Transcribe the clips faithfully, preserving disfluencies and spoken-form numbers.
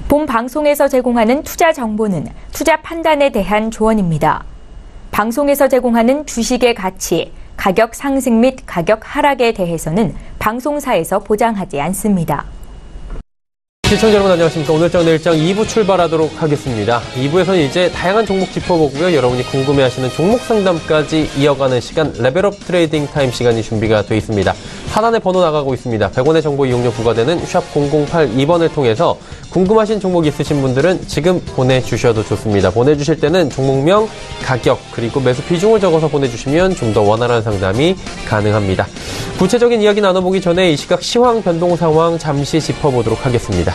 본 방송에서 제공하는 투자 정보는 투자 판단에 대한 조언입니다. 방송에서 제공하는 주식의 가치, 가격 상승 및 가격 하락에 대해서는 방송사에서 보장하지 않습니다. 시청자 여러분 안녕하십니까. 오늘장 내일장 이 부 출발하도록 하겠습니다. 이 부에서는 이제 다양한 종목 짚어보고요. 여러분이 궁금해하시는 종목 상담까지 이어가는 시간, 레벨업 트레이딩 타임 시간이 준비가 되어 있습니다. 하단에 번호 나가고 있습니다. 백 원의 정보 이용료 부과되는 샵 공공팔 이 번을 통해서 궁금하신 종목 있으신 분들은 지금 보내주셔도 좋습니다. 보내주실 때는 종목명, 가격, 그리고 매수 비중을 적어서 보내주시면 좀 더 원활한 상담이 가능합니다. 구체적인 이야기 나눠보기 전에 이 시각 시황 변동 상황 잠시 짚어보도록 하겠습니다.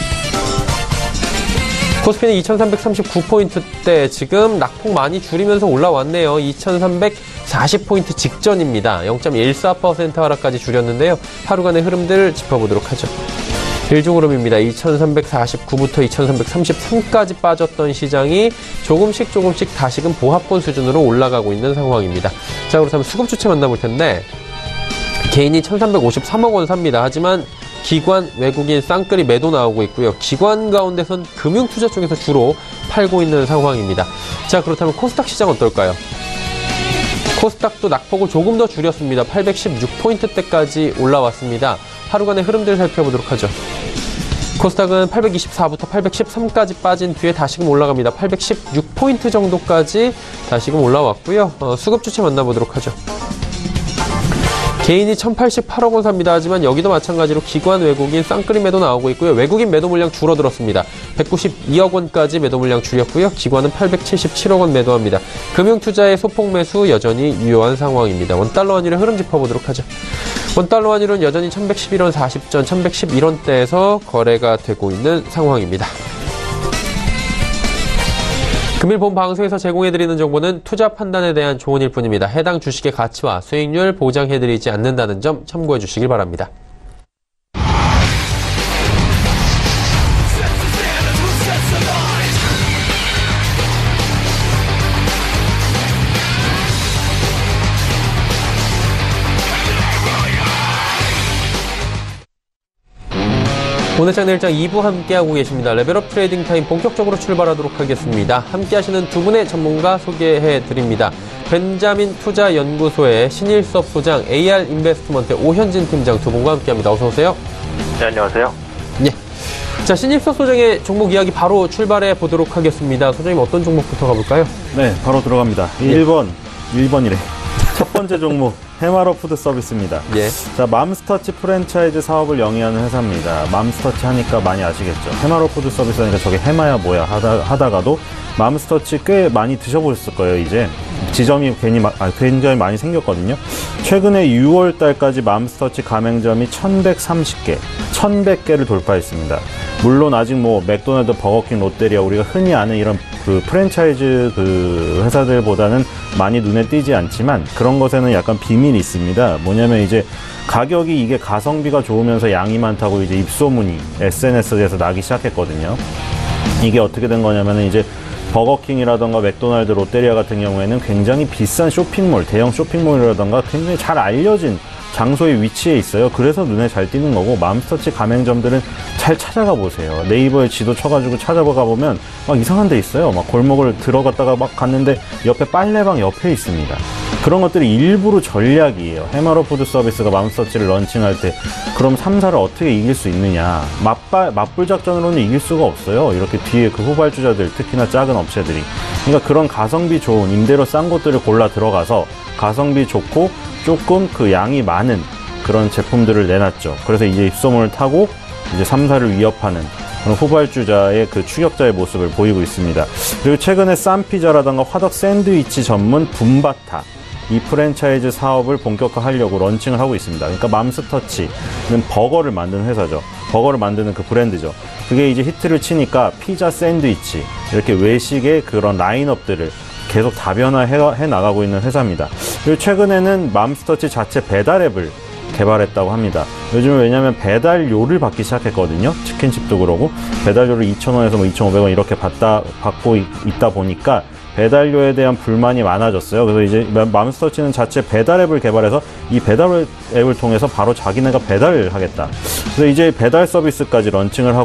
코스피는 이천삼백삼십구 포인트대 지금 낙폭 많이 줄이면서 올라왔네요. 이천삼백사십 포인트 직전입니다. 영 점 일사 퍼센트 하락까지 줄였는데요. 하루간의 흐름들 짚어보도록 하죠. 일중흐름입니다. 이천삼백사십구부터 이천삼백삼십삼까지 빠졌던 시장이 조금씩 조금씩 다시금 보합권 수준으로 올라가고 있는 상황입니다. 자, 그렇다면 수급 주체 만나볼 텐데 개인이 천삼백오십삼억 원 삽니다. 하지만 기관, 외국인 쌍끌이 매도 나오고 있고요. 기관 가운데선 금융투자 쪽에서 주로 팔고 있는 상황입니다. 자, 그렇다면 코스닥 시장 어떨까요? 코스닥도 낙폭을 조금 더 줄였습니다. 팔백십육 포인트대까지 올라왔습니다. 하루간의 흐름들 살펴보도록 하죠. 코스닥은 팔백이십사부터 팔백십삼까지 빠진 뒤에 다시금 올라갑니다. 팔백십육 포인트 정도까지 다시금 올라왔고요. 어, 수급 주체 만나보도록 하죠. 개인이 천팔십팔억 원 삽니다. 하지만 여기도 마찬가지로 기관, 외국인 쌍끌이 매도 나오고 있고요. 외국인 매도 물량 줄어들었습니다. 백구십이억 원까지 매도 물량 줄였고요. 기관은 팔백칠십칠억 원 매도합니다. 금융투자의 소폭 매수 여전히 유효한 상황입니다. 원달러 환율의 흐름 짚어보도록 하죠. 원달러 환율은 여전히 천백십일 원 사십 전, 천백십일 원대에서 거래가 되고 있는 상황입니다. 금일 본 방송에서 제공해드리는 정보는 투자 판단에 대한 조언일 뿐입니다. 해당 주식의 가치와 수익률 보장해드리지 않는다는 점 참고해 주시길 바랍니다. 오늘장 내일장 이 부 함께하고 계십니다. 레벨업 트레이딩 타임 본격적으로 출발하도록 하겠습니다. 함께하시는 두 분의 전문가 소개해드립니다. 벤자민 투자연구소의 신일섭 소장, 에이알 인베스트먼트 오현진 팀장 두 분과 함께합니다. 어서 오세요. 네, 안녕하세요. 예. 자, 신일섭 소장의 종목 이야기 바로 출발해 보도록 하겠습니다. 소장님 어떤 종목부터 가볼까요? 네, 바로 들어갑니다. 예. 일 번, 일 번이래. 첫 번째 종목. 해마로 푸드 서비스입니다. 예. 자, 맘스터치 프랜차이즈 사업을 영위하는 회사입니다. 맘스터치 하니까 많이 아시겠죠? 해마로 푸드 서비스 하니까 저게 해마야 뭐야 하다, 하다가도 맘스터치 꽤 많이 드셔보셨을 거예요, 이제. 지점이 괜히, 아, 굉장히 많이 생겼거든요. 최근에 유월 달까지 맘스터치 가맹점이 천백삼십 개, 천백 개를 돌파했습니다. 물론 아직 뭐 맥도날드, 버거킹, 롯데리아 우리가 흔히 아는 이런 그 프랜차이즈 그 회사들보다는 많이 눈에 띄지 않지만 그런 것에는 약간 비밀이 있습니다. 뭐냐면 이제 가격이 이게 가성비가 좋으면서 양이 많다고 이제 입소문이 에스엔에스에서 나기 시작했거든요. 이게 어떻게 된 거냐면은 이제 버거킹이라던가 맥도날드, 롯데리아 같은 경우에는 굉장히 비싼 쇼핑몰, 대형 쇼핑몰이라던가 굉장히 잘 알려진 장소에 위치해 있어요. 그래서 눈에 잘 띄는 거고, 맘스터치 가맹점들은 잘 찾아가 보세요. 네이버에 지도 쳐가지고 찾아가 보면 막 이상한 데 있어요. 막 골목을 들어갔다가 막 갔는데 옆에 빨래방 옆에 있습니다. 그런 것들이 일부러 전략이에요. 해마로 푸드 서비스가 맘스터치를 런칭할 때 그럼 삼 사를 어떻게 이길 수 있느냐. 맞바, 맞불 작전으로는 이길 수가 없어요. 이렇게 뒤에 그 후발주자들, 특히나 작은 업체들이. 그러니까 그런 가성비 좋은 임대료 싼 곳들을 골라 들어가서 가성비 좋고 조금 그 양이 많은 그런 제품들을 내놨죠. 그래서 이제 입소문을 타고 이제 삼 사를 위협하는 그런 후발주자의 그 추격자의 모습을 보이고 있습니다. 그리고 최근에 쌈 피자라던가 화덕 샌드위치 전문 붐바타, 이 프랜차이즈 사업을 본격화하려고 런칭을 하고 있습니다. 그러니까 맘스터치는 버거를 만드는 회사죠. 버거를 만드는 그 브랜드죠. 그게 이제 히트를 치니까 피자, 샌드위치 이렇게 외식의 그런 라인업들을 계속 다변화해 나가고 있는 회사입니다. 그리고 최근에는 맘스터치 자체 배달 앱을 개발했다고 합니다. 요즘은 왜냐하면 배달료를 받기 시작했거든요. 치킨집도 그러고 배달료를 이천 원에서 뭐 이천오백 원 이렇게 받다, 받고 있다 보니까 배달료에 대한 불만이 많아졌어요. 그래서 이제 맘스터치는 자체 배달 앱을 개발해서 이 배달 앱을 통해서 바로 자기네가 배달을 하겠다. 그래서 이제 배달 서비스까지 런칭을 하고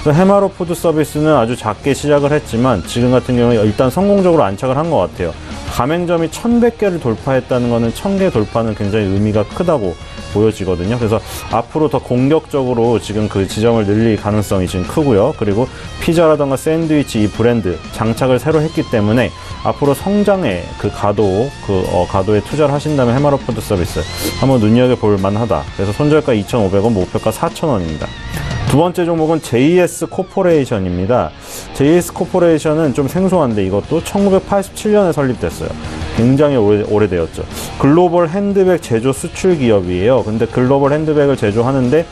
그래서 해마로 푸드 서비스는 아주 작게 시작을 했지만 지금 같은 경우에 일단 성공적으로 안착을 한 것 같아요. 가맹점이 천백 개를 돌파했다는 것은 천 개 돌파는 굉장히 의미가 크다고 보여지거든요. 그래서 앞으로 더 공격적으로 지금 그 지점을 늘릴 가능성이 지금 크고요. 그리고 피자라던가 샌드위치 이 브랜드 장착을 새로 했기 때문에 앞으로 성장의 그 가도, 그 어, 가도에 투자를 하신다면 해마로 푸드 서비스 한번 눈여겨볼 만하다. 그래서 손절가 이천오백 원, 목표가 사천 원입니다. 두 번째 종목은 제이에스 코퍼레이션입니다. 제이에스 코퍼레이션은 좀 생소한데 이것도 천구백팔십칠 년에 설립됐어요. 굉장히 오래, 오래되었죠. 글로벌 핸드백 제조 수출 기업이에요. 근데 글로벌 핸드백을 제조하는데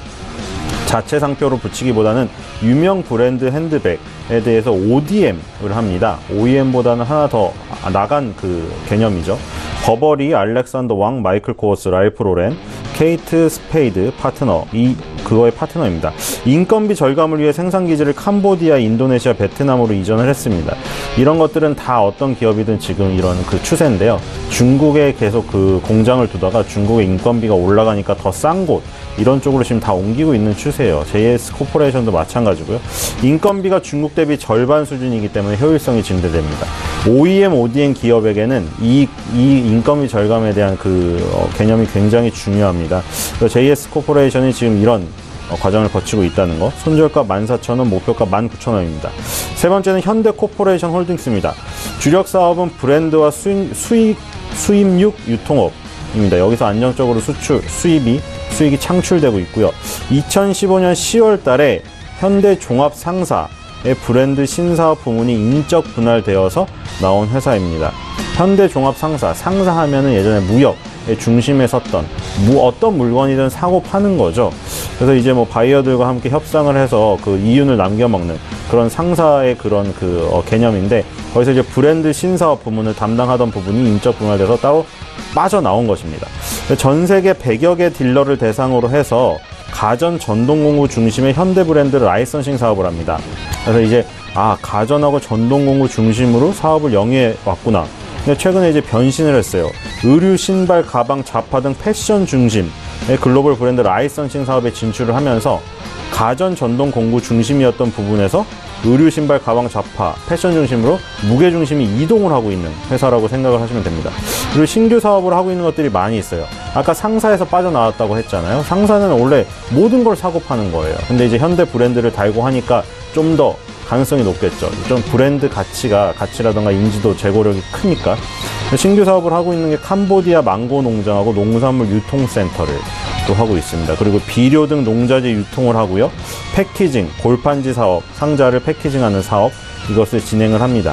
자체 상표로 붙이기보다는 유명 브랜드 핸드백에 대해서 오디엠을 합니다. 오이엠보다는 하나 더 나간 그 개념이죠. 버버리, 알렉산더 왕, 마이클 코어스, 랄프 로렌, 케이트 스페이드 파트너, 이 그거의 파트너입니다. 인건비 절감을 위해 생산 기지를 캄보디아, 인도네시아, 베트남으로 이전을 했습니다. 이런 것들은 다 어떤 기업이든 지금 이런 그 추세인데요. 중국에 계속 그 공장을 두다가 중국의 인건비가 올라가니까 더 싼 곳, 이런 쪽으로 지금 다 옮기고 있는 추세예요. 제이에스 코퍼레이션도 마찬가지고요. 인건비가 중국 대비 절반 수준이기 때문에 효율성이 증대됩니다. 오이엠, 오디엠 기업에게는 이, 이 인건비 절감에 대한 그 어, 개념이 굉장히 중요합니다. 제이에스 코퍼레이션이 지금 이런 어, 과정을 거치고 있다는 거. 손절가 만 사천 원, 목표가 만 구천 원입니다. 세 번째는 현대 코퍼레이션 홀딩스입니다. 주력 사업은 브랜드와 수입, 수입, 수입육 유통업입니다. 여기서 안정적으로 수출, 수입이 수익이 창출되고 있고요. 이천십오 년 시월 달에 현대 종합 상사의 브랜드 신사업 부문이 인적 분할되어서 나온 회사입니다. 현대 종합 상사, 상사하면은 예전에 무역의 중심에 섰던 뭐 어떤 물건이든 사고 파는 거죠. 그래서 이제 뭐 바이어들과 함께 협상을 해서 그 이윤을 남겨먹는 그런 상사의 그런 그 어, 개념인데, 거기서 이제 브랜드 신사업 부문을 담당하던 부분이 인적 분할돼서 따로 빠져나온 것입니다. 전 세계 백여 개 딜러를 대상으로 해서 가전 전동 공구 중심의 현대 브랜드 라이선싱 사업을 합니다. 그래서 이제 아 가전하고 전동 공구 중심으로 사업을 영위해 왔구나. 근데 최근에 이제 변신을 했어요. 의류, 신발, 가방, 자파 등 패션 중심의 글로벌 브랜드 라이선싱 사업에 진출을 하면서 가전 전동 공구 중심이었던 부분에서 의류, 신발, 가방, 자파, 패션 중심으로 무게 중심이 이동을 하고 있는 회사라고 생각을 하시면 됩니다. 그리고 신규 사업을 하고 있는 것들이 많이 있어요. 아까 상사에서 빠져나왔다고 했잖아요. 상사는 원래 모든 걸 사고 파는 거예요. 근데 이제 현대 브랜드를 달고 하니까 좀 더 가능성이 높겠죠. 좀 브랜드 가치가, 가치라던가 인지도, 재고력이 크니까. 신규 사업을 하고 있는 게 캄보디아 망고 농장하고 농산물 유통센터를 또 하고 있습니다. 그리고 비료 등 농자재 유통을 하고요. 패키징, 골판지 사업, 상자를 패키징하는 사업, 이것을 진행을 합니다.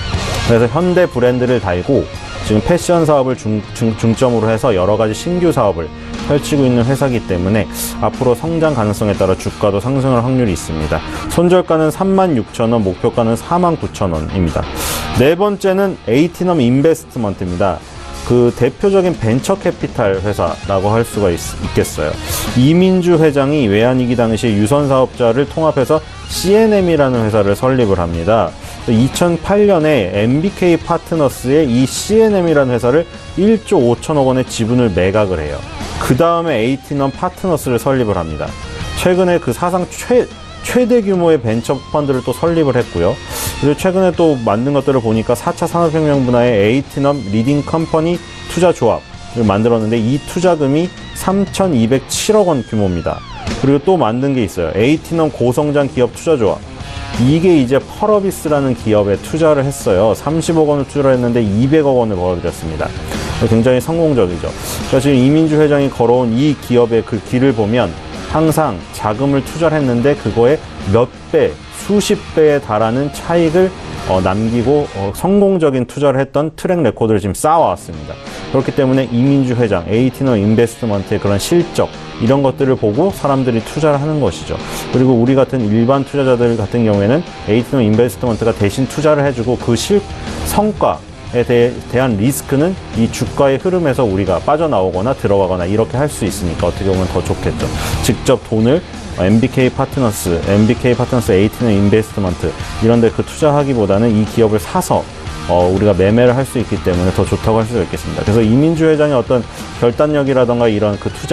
그래서 현대 브랜드를 달고 지금 패션 사업을 중, 중, 중점으로 해서 여러 가지 신규 사업을 펼치고 있는 회사이기 때문에 앞으로 성장 가능성에 따라 주가도 상승할 확률이 있습니다. 손절가는 삼만 육천 원, 목표가는 사만 구천 원입니다. 네 번째는 에이티넘 인베스트먼트입니다. 그 대표적인 벤처 캐피탈 회사라고 할 수가 있, 있겠어요. 이민주 회장이 외환위기 당시에 유선 사업자를 통합해서 씨엔엠이라는 회사를 설립을 합니다. 이천팔 년에 엠비케이 파트너스의 이 씨엔엠이라는 회사를 일조 오천억 원의 지분을 매각을 해요. 그 다음에 에이티넘 파트너스를 설립을 합니다. 최근에 그 사상 최, 최대 규모의 벤처 펀드를 또 설립을 했고요. 그리고 최근에 또 만든 것들을 보니까 사 차 산업혁명 분야의 에이티넘 리딩 컴퍼니 투자 조합을 만들었는데 이 투자금이 삼천이백칠억 원 규모입니다. 그리고 또 만든 게 있어요. 에이티넘 고성장 기업 투자 조합. 이게 이제 펄어비스라는 기업에 투자를 했어요. 삼십억 원을 투자를 했는데 이백억 원을 벌어들였습니다. 굉장히 성공적이죠. 그러니까 지금 이민주 회장이 걸어온 이 기업의 그 길을 보면 항상 자금을 투자를 했는데 그거에 몇 배, 수십 배에 달하는 차익을 어, 남기고 어, 성공적인 투자를 했던 트랙 레코드를 지금 쌓아왔습니다. 그렇기 때문에 이민주 회장, 에이티넘 인베스트먼트의 그런 실적, 이런 것들을 보고 사람들이 투자를 하는 것이죠. 그리고 우리 같은 일반 투자자들 같은 경우에는 에이티넘 인베스트먼트가 대신 투자를 해주고 그 실, 성과에 대해, 대한 리스크는 이 주가의 흐름에서 우리가 빠져나오거나 들어가거나 이렇게 할 수 있으니까 어떻게 보면 더 좋겠죠. 직접 돈을 엠비케이 파트너스, 엠비케이 파트너스 에이티넘 인베스트먼트 이런 데 그 투자하기보다는 이 기업을 사서 어, 우리가 매매를 할 수 있기 때문에 더 좋다고 할 수가 있겠습니다. 그래서 이민주 회장의 어떤 결단력이라던가 이런 그 투자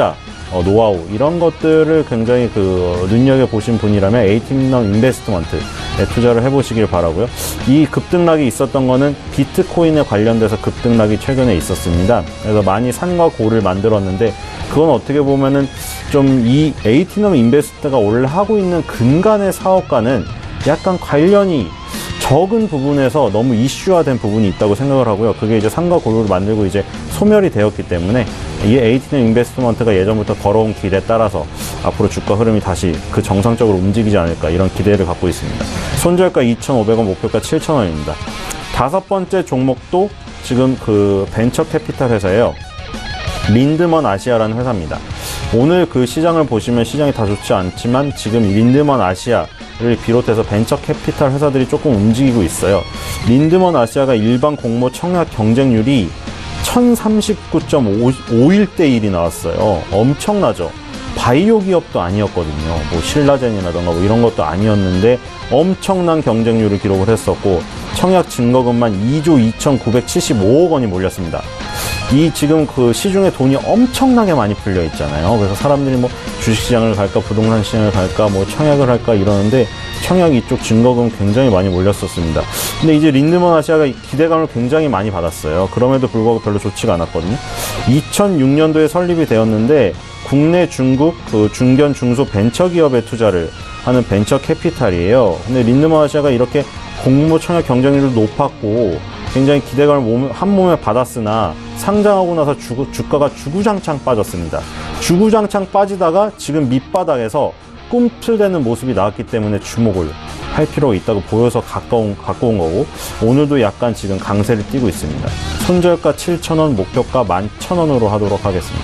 어, 노하우 이런 것들을 굉장히 그 눈여겨보신 분이라면 에이티넘 인베스트먼트에 투자를 해보시길 바라고요. 이 급등락이 있었던 거는 비트코인에 관련돼서 급등락이 최근에 있었습니다. 그래서 많이 산과 고를 만들었는데 그건 어떻게 보면은 좀 이 에이티넘 인베스트가 원래 하고 있는 근간의 사업과는 약간 관련이 적은 부분에서 너무 이슈화된 부분이 있다고 생각을 하고요. 그게 이제 상과 고를 만들고 이제 소멸이 되었기 때문에 이 에이티넘 인베스트먼트가 예전부터 걸어온 길에 따라서 앞으로 주가 흐름이 다시 그 정상적으로 움직이지 않을까 이런 기대를 갖고 있습니다. 손절가 이천오백 원, 목표가 칠천 원입니다. 다섯 번째 종목도 지금 그 벤처 캐피탈 회사예요. 린드먼 아시아라는 회사입니다. 오늘 그 시장을 보시면 시장이 다 좋지 않지만 지금 린드먼 아시아를 비롯해서 벤처 캐피탈 회사들이 조금 움직이고 있어요. 린드먼 아시아가 일반 공모 청약 경쟁률이 천삼십구 점 오일 대 일이 나왔어요. 엄청나죠. 바이오 기업도 아니었거든요. 뭐 신라젠이라던가 뭐 이런 것도 아니었는데 엄청난 경쟁률을 기록을 했었고 청약 증거금만 이조 이천구백칠십오억 원이 몰렸습니다. 이 지금 그 시중에 돈이 엄청나게 많이 풀려 있잖아요. 그래서 사람들이 뭐 주식시장을 갈까 부동산 시장을 갈까 뭐 청약을 할까 이러는데 청약 이쪽 증거금 굉장히 많이 몰렸었습니다. 근데 이제 린드먼 아시아가 기대감을 굉장히 많이 받았어요. 그럼에도 불구하고 별로 좋지가 않았거든요. 이천육 년도에 설립이 되었는데 국내 중국 그 중견 중소 벤처기업에 투자를 하는 벤처 캐피탈이에요. 근데 린드먼 아시아가 이렇게 공모 청약 경쟁률도 높았고 굉장히 기대감을 한 몸에 받았으나 상장하고 나서 주, 주가가 주구장창 빠졌습니다. 주구장창 빠지다가 지금 밑바닥에서 꿈틀대는 모습이 나왔기 때문에 주목을 할 필요가 있다고 보여서 가까운, 갖고 온 거고 오늘도 약간 지금 강세를 띠고 있습니다. 손절가 칠천 원, 목표가 만 천 원으로 하도록 하겠습니다.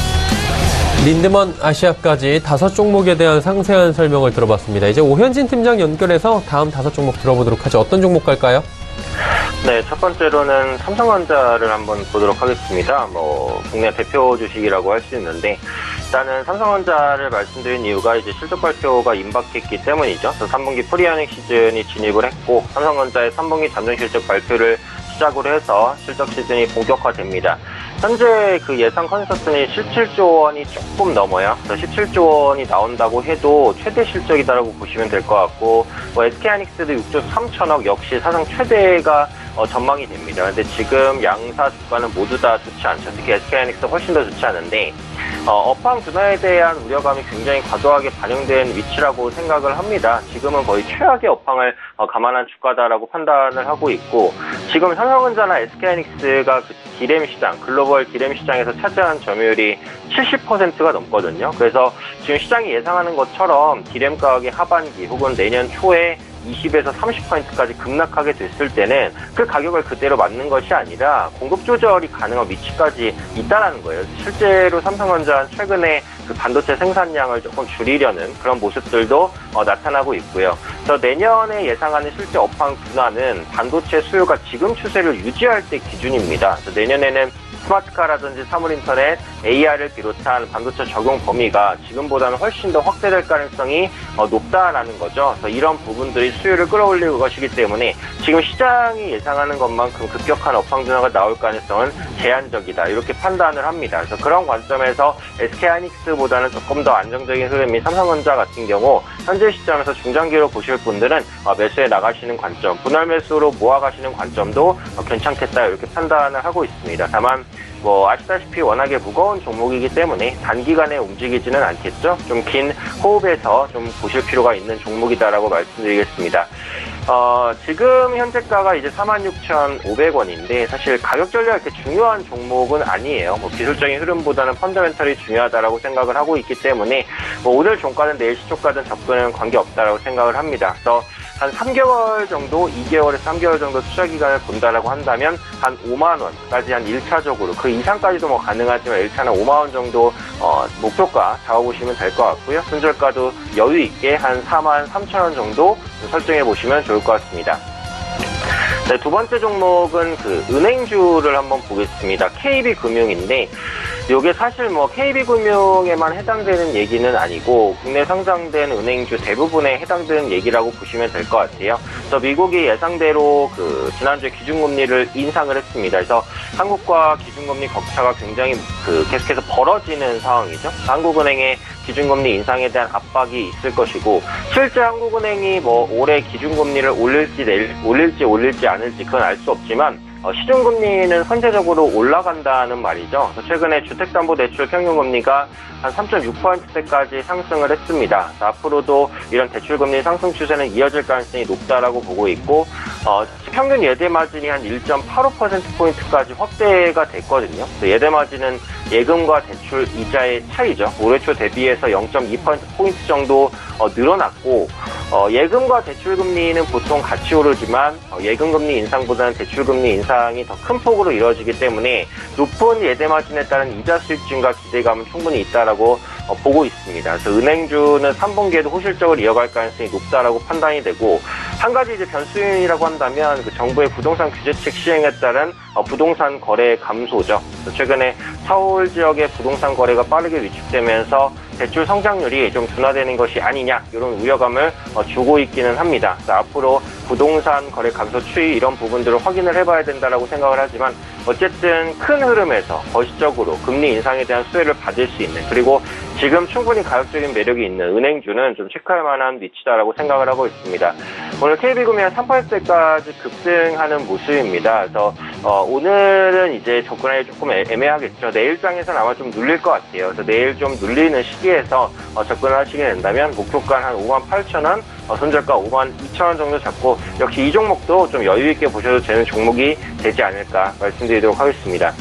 린드먼 아시아까지 다섯 종목에 대한 상세한 설명을 들어봤습니다. 이제 오현진 팀장 연결해서 다음 다섯 종목 들어보도록 하죠. 어떤 종목 갈까요? 네, 첫 번째로는 삼성전자를 한번 보도록 하겠습니다. 뭐 국내 대표 주식이라고 할 수 있는데 일단은 삼성전자를 말씀드린 이유가 이제 실적 발표가 임박했기 때문이죠. 삼 분기 프리어닝 시즌이 진입을 했고 삼성전자의 삼 분기 잠정 실적 발표를 시작으로 해서 실적 시즌이 본격화됩니다. 현재 그 예상 컨센서스는 십칠조 원이 조금 넘어요. 그래서 십칠조 원이 나온다고 해도 최대 실적이다라고 보시면 될 것 같고, 뭐 에스케이하이닉스도 육조 삼천억 역시 사상 최대가 어, 전망이 됩니다. 근데 지금 양사 주가는 모두 다 좋지 않죠. 특히 에스케이하이닉스 훨씬 더 좋지 않은데 어, 업황 둔화에 대한 우려감이 굉장히 과도하게 반영된 위치라고 생각을 합니다. 지금은 거의 최악의 업황을 어, 감안한 주가다라고 판단을 하고 있고, 지금 삼성전자나 에스케이하이닉스가 그 디램 시장, 글로벌 디램 시장에서 차지하는 점유율이 칠십 퍼센트가 넘거든요. 그래서 지금 시장이 예상하는 것처럼 디램 가격이 하반기 혹은 내년 초에 이십에서 삼십 퍼센트까지 급락하게 됐을 때는 그 가격을 그대로 맞는 것이 아니라 공급 조절이 가능한 위치까지 있다라는 거예요. 실제로 삼성전자는 최근에 그 반도체 생산량을 조금 줄이려는 그런 모습들도 어, 나타나고 있고요. 그래서 내년에 예상하는 실제 업황 둔화는 반도체 수요가 지금 추세를 유지할 때 기준입니다. 그래서 내년에는 스마트카라든지 사물인터넷, 에이아이를 비롯한 반도체 적용 범위가 지금보다는 훨씬 더 확대될 가능성이 어, 높다라는 거죠. 그래서 이런 부분들이 수요를 끌어올릴 것이기 때문에 지금 시장이 예상하는 것만큼 급격한 업황 둔화가 나올 가능성은 제한적이다, 이렇게 판단을 합니다. 그래서 그런 관점에서 에스케이하이닉스보다는 조금 더 안정적인 흐름이 삼성전자 같은 경우 현재 시점에서 중장기로 보실 분들은 어, 매수에 나가시는 관점, 분할 매수로 모아가시는 관점도 어, 괜찮겠다, 이렇게 판단을 하고 있습니다. 다만 뭐 아시다시피 워낙에 무거운 종목이기 때문에 단기간에 움직이지는 않겠죠. 좀 긴 호흡에서 좀 보실 필요가 있는 종목이다라고 말씀드리겠습니다. 어, 지금 현재가가 이제 사만 육천오백 원인데 사실 가격 전략이 이렇게 중요한 종목은 아니에요. 뭐 기술적인 흐름보다는 펀더멘털이 중요하다라고 생각을 하고 있기 때문에 뭐 오늘 종가든 내일 시초가든 접근은 관계없다라고 생각을 합니다. 그래서 한 삼 개월 정도, 이 개월에서 삼 개월 정도 투자 기간을 본다라고 한다면 한 오만 원까지 한 일 차적으로, 그 이상까지도 뭐 가능하지만 일 차는 오만 원 정도 어, 목표가 잡아보시면 될 것 같고요. 손절가도 여유 있게 한 사만 삼천 원 정도 설정해 보시면 좋을 것 같습니다. 네, 두 번째 종목은 그 은행주를 한번 보겠습니다. 케이비금융인데 이게 사실 뭐 케이비금융에만 해당되는 얘기는 아니고 국내 상장된 은행주 대부분에 해당되는 얘기라고 보시면 될 것 같아요. 그래서 미국이 예상대로 그 지난주에 기준금리를 인상을 했습니다. 그래서 한국과 기준금리 격차가 굉장히 그 계속해서 벌어지는 상황이죠. 한국은행의 기준금리 인상에 대한 압박이 있을 것이고 실제 한국은행이 뭐 올해 기준금리를 올릴지 내일, 올릴지 올릴지 않을지 그건 알 수 없지만 어, 시중금리는 선제적으로 올라간다는 말이죠. 최근에 주택담보대출 평균금리가 한 삼 점 육 퍼센트대까지 상승을 했습니다. 앞으로도 이런 대출금리 상승 추세는 이어질 가능성이 높다라고 보고 있고 어, 평균 예대마진이 한 일 점 팔오 퍼센트포인트까지 확대가 됐거든요. 예대마진은 예금과 대출 이자의 차이죠. 올해 초 대비해서 영 점 이 퍼센트포인트 정도 어, 늘어났고 어, 예금과 대출금리는 보통 같이 오르지만 어, 예금금리 인상보다는 대출금리 인상이 더 큰 폭으로 이루어지기 때문에 높은 예대마진에 따른 이자 수익 증가 기대감은 충분히 있다라고 어, 보고 있습니다. 그래서 은행주는 삼 분기에도 호실적으로 이어갈 가능성이 높다라고 판단이 되고 한 가지 이제 변수인이라고 한다면 그 정부의 부동산 규제책 시행에 따른 어, 부동산 거래 감소죠. 최근에 서울 지역의 부동산 거래가 빠르게 위축되면서 대출 성장률이 좀 둔화되는 것이 아니냐 이런 우려감을 어, 주고 있기는 합니다. 앞으로 부동산 거래 감소 추이 이런 부분들을 확인을 해봐야 된다라고 생각을 하지만 어쨌든 큰 흐름에서 거시적으로 금리 인상에 대한 수혜를 받을 수 있는 그리고 지금 충분히 가격적인 매력이 있는 은행주는 좀 체크할 만한 위치다라고 생각을 하고 있습니다. 오늘 케이비금융이 삼 퍼센트대까지 급등하는 모습입니다. 그래서 어, 오늘은 이제 접근하기 조금 애매하겠죠. 내일장에서는 아마 좀 눌릴 것 같아요. 그래서 내일 좀 눌리는 시기에서 어, 접근을 하시게 된다면 목표가 한 오만 팔천 원, 어, 손절가 오만 이천 원 정도 잡고 역시 이 종목도 좀 여유 있게 보셔도 되는 종목이 되지 않을까 말씀드리도록 하겠습니다.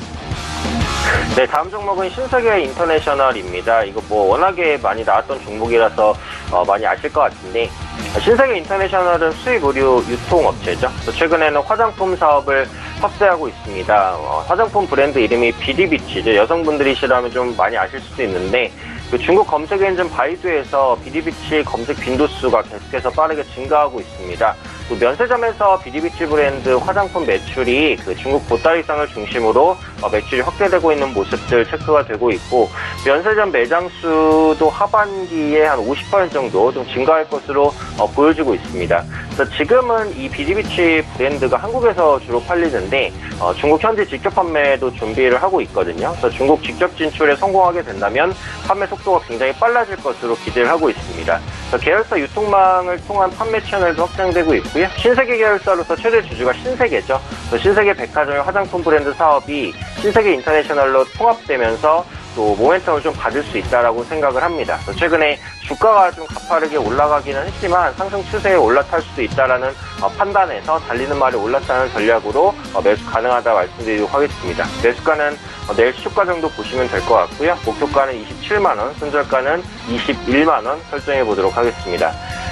네, 다음 종목은 신세계 인터내셔널입니다. 이거 뭐 워낙에 많이 나왔던 종목이라서 어, 많이 아실 것 같은데 신세계 인터내셔널은 수입 의류 유통업체죠. 최근에는 화장품 사업을 확대하고 있습니다. 어, 화장품 브랜드 이름이 비디비치죠. 여성분들이시라면 좀 많이 아실 수도 있는데 그 중국 검색 엔진 바이두에서 비디비치 검색 빈도수가 계속해서 빠르게 증가하고 있습니다. 또 면세점에서 비디비치 브랜드 화장품 매출이 그 중국 보따리상을 중심으로 어, 매출이 확대되고 있는 모습들 체크가 되고 있고 면세점 매장 수도 하반기에 한 오십 퍼센트 정도 좀 증가할 것으로 어, 보여지고 있습니다. 그래서 지금은 이 비디비치 브랜드가 한국에서 주로 팔리는데 어, 중국 현지 직접 판매도 준비를 하고 있거든요. 그래서 중국 직접 진출에 성공하게 된다면 판매 속도가 굉장히 빨라질 것으로 기대를 하고 있습니다. 그래서 계열사 유통망을 통한 판매 채널도 확장되고 있고요. 신세계 계열사로서 최대 주주가 신세계죠. 신세계 백화점의 화장품 브랜드 사업이 신세계 인터내셔널로 통합되면서 또 모멘텀을 좀 받을 수 있다라고 생각을 합니다. 최근에 주가가 좀 가파르게 올라가기는 했지만 상승 추세에 올라탈 수도 있다라는 어, 판단에서 달리는 말이 올랐다는 전략으로 어, 매수 가능하다 말씀드리도록 하겠습니다. 매수가는 어, 내일 시초가 정도 보시면 될 것 같고요. 목표가는 이십칠만 원, 손절가는 이십일만 원 설정해 보도록 하겠습니다.